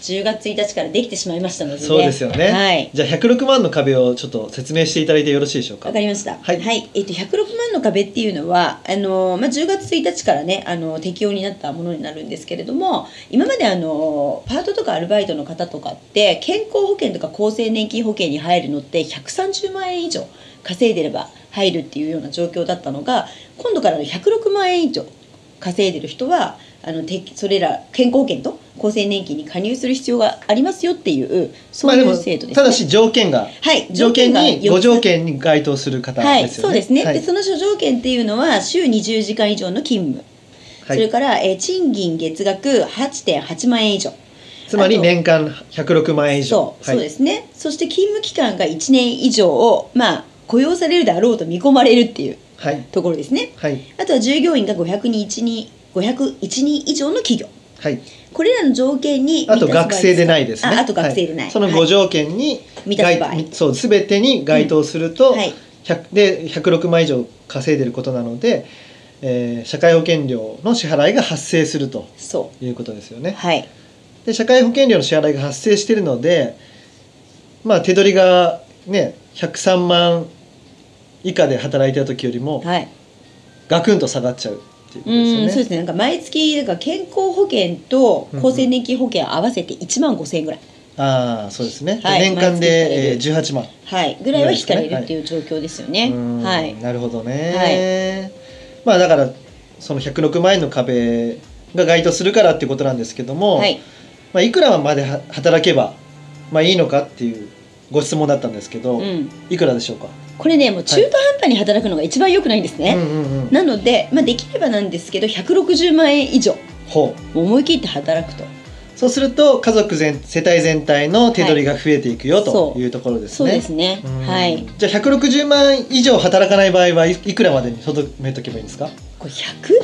10月1日からできてしまいましたので、ね、 そうですよね、 はい、 じゃあ106万の壁をちょっと説明していただいてよろしいでしょうか。 わかりました。 はい、 はい、106万の壁っていうのは10月1日からね適用になったものになるんですけれども、今までパートとかアルバイトの方とかって健康保険とか厚生年金保険に入るのって130万円以上稼いでれば入るっていうような状況だったのが、今度からの106万円以上稼いでる人はそれら健康保険と厚生年金に加入する必要がありますよっていうそういう制度ですね。 ただし条件が、 はい、 条件にご条件に該当する方ですよね。 はい、そうですね、はい、でその諸条件っていうのは週20時間以上の勤務、はい、それから、賃金月額 8.8 万円以上、 つまり年間106万円以上。 そうですね。そして勤務期間が1年以上を雇用されるであろうと見込まれるっていうところですね、はい、あとは従業員が501人以上の企業、はい、これらの条件にあと学生でないですね。 あと学生でない、はい、 その5条件に満たす場合、 そう全てに該当すると、はい、で106万以上稼いでることなので、社会保険料の支払いが発生するということですよね。はい、で社会保険料の支払いが発生しているので、手取りがね103万以下で働いてた時よりも、はい、ガクンと下がっちゃうっていうことですよね。 そうですね。毎月健康保険と厚生年金保険合わせて1万5,000円ぐらい。 ああ、そうですね。はい、年間で18万、 はい、ぐらいは引かれるっていう状況ですよね。はい。 なるほどね。はい、だからその106万円の壁が該当するからっていうことなんですけども、はい、いくらまで働けばいいのかっていうご質問だったんですけど、いくらでしょうか。 これね、もう中途半端に働くのが一番良くないんですね。なので、できればなんですけど160万円以上思い切って働くと、 そうすると家族世帯全体の手取りが増えていくよ、というところですね。 そうですね。はい。 じゃあ160万以上働かない場合はいくらまでに留めとけばいいんですか。 これ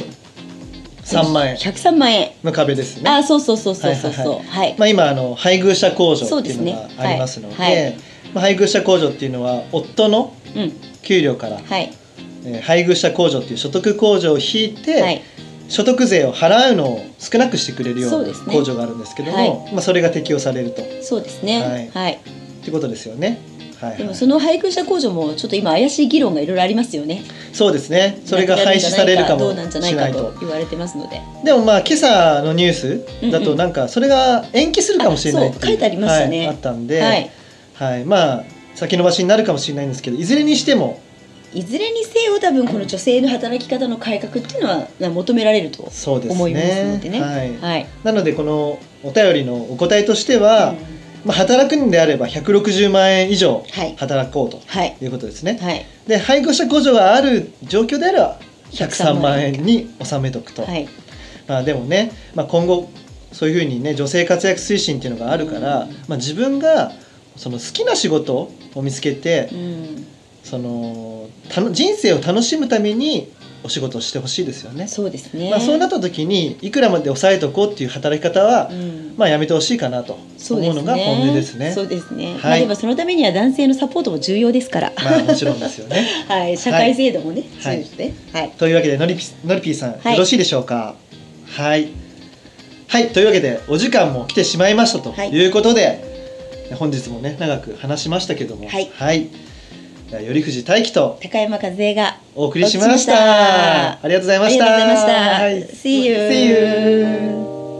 103 万円 103万円の壁ですね。 あ、そうそう。はい。 今配偶者控除っていうのがありますので、配偶者控除っていうのは夫の給料から、配偶者控除っていう所得控除を引いて、所得税を払うのを少なくしてくれるような控除があるんですけども、それが適用されると。 そうですね。はい。 ってことですよね。 でもその配偶者控除もちょっと今怪しい議論がいろいろありますよね。 そうですね。それが廃止されるかもしれないと。どうなんじゃないかと言われてますので。 でも今朝のニュースだとなんかそれが延期するかもしれないって書いてありましたね。 あったんで、先延ばしになるかもしれないんですけど、いずれにしても。 いずれにせよ多分この女性の働き方の改革っていうのは求められると思いますのでね。はい。なのでこのお便りのお答えとしては、働くんであれば160万円以上働こうということですね。はい、で配偶者控除がある状況であれば103万円に収めとくと。はい、でもね、今後そういうふうにね女性活躍推進っていうのがあるから、自分がその好きな仕事を見つけて、その人生を楽しむためにお仕事をしてほしいですよね。 そうですね。 そうなった時にいくらまで抑えておこうっていう働き方は、やめてほしいかなと思うのが本音ですね。 そうですね。でもそのためには男性のサポートも重要ですから。 もちろんですよね。 はい、社会制度もね。 はい。というわけでのりぴーさん、よろしいでしょうか。はい。はい、というわけでお時間も来てしまいましたということで、本日もね長く話しましたけども、はい。頼藤大樹と高山和恵がお送りしました。ありがとうございました。 はい、See you。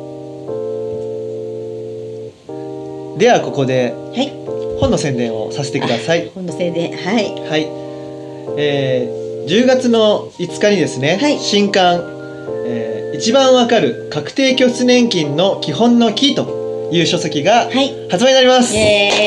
ではここで本の宣伝をさせてください。 本の宣伝、はい。 はい。10月の5日にですね、新刊、一番わかる確定拠出年金の基本のキーという書籍が発売になります。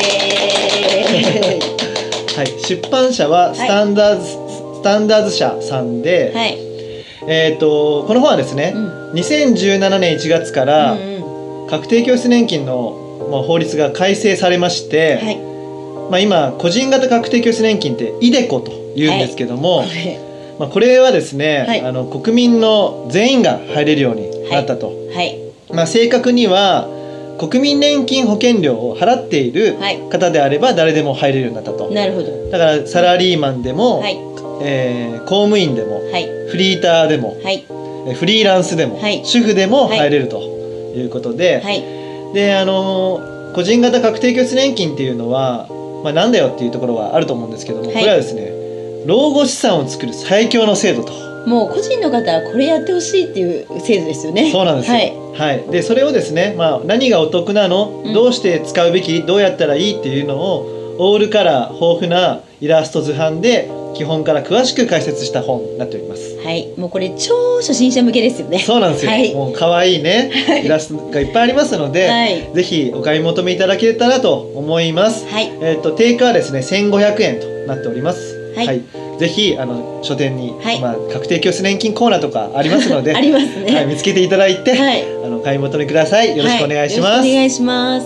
はい、出版社はスタンダーズ社さんで、この本はですね、2017年1月から確定拠出年金の法律が改正されまして、今個人型確定拠出年金ってiDeCoというんですけども、これはですね、国民の全員が入れるようになったと。正確には国民年金保険料を払っている方であれば誰でも入れるようになったと。 なるほど。 だからサラリーマンでも、公務員でも、フリーターでも、フリーランスでも、主婦でも入れるということで、 で個人型確定拠出年金っていうのは、なんだよっていうところはあると思うんですけども、これはですね、老後資産を作る最強の制度と。 もう個人の方はこれやってほしいっていう制度ですよね。 そうなんですよ。でそれをですね、何がお得なの、どうして使うべき、どうやったらいいっていうのをオールカラー豊富なイラスト図版で基本から詳しく解説した本になっております。 もうこれ超初心者向けですよね。 そうなんですよ。もう可愛いね、イラストがいっぱいありますので、ぜひお買い求めいただけたらと思います。定価はですね1500円となっております。ぜひ書店に、確定拠出年金コーナーとかありますのでありますね、 見つけていただいて、買い求めください。よろしくお願いします。 お願いします。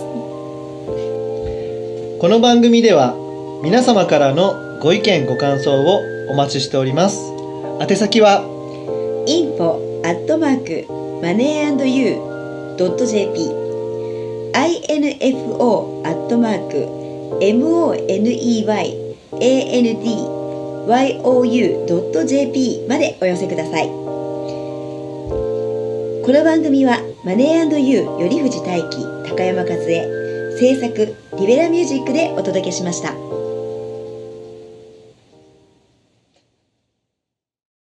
この番組では皆様からのご意見ご感想をお待ちしております。宛先は info@moneyandyou.jp info@moneyandyou.jp までお寄せください。この番組はマネー&ユー頼藤大輝、高山和恵、制作リベラミュージックでお届けしました。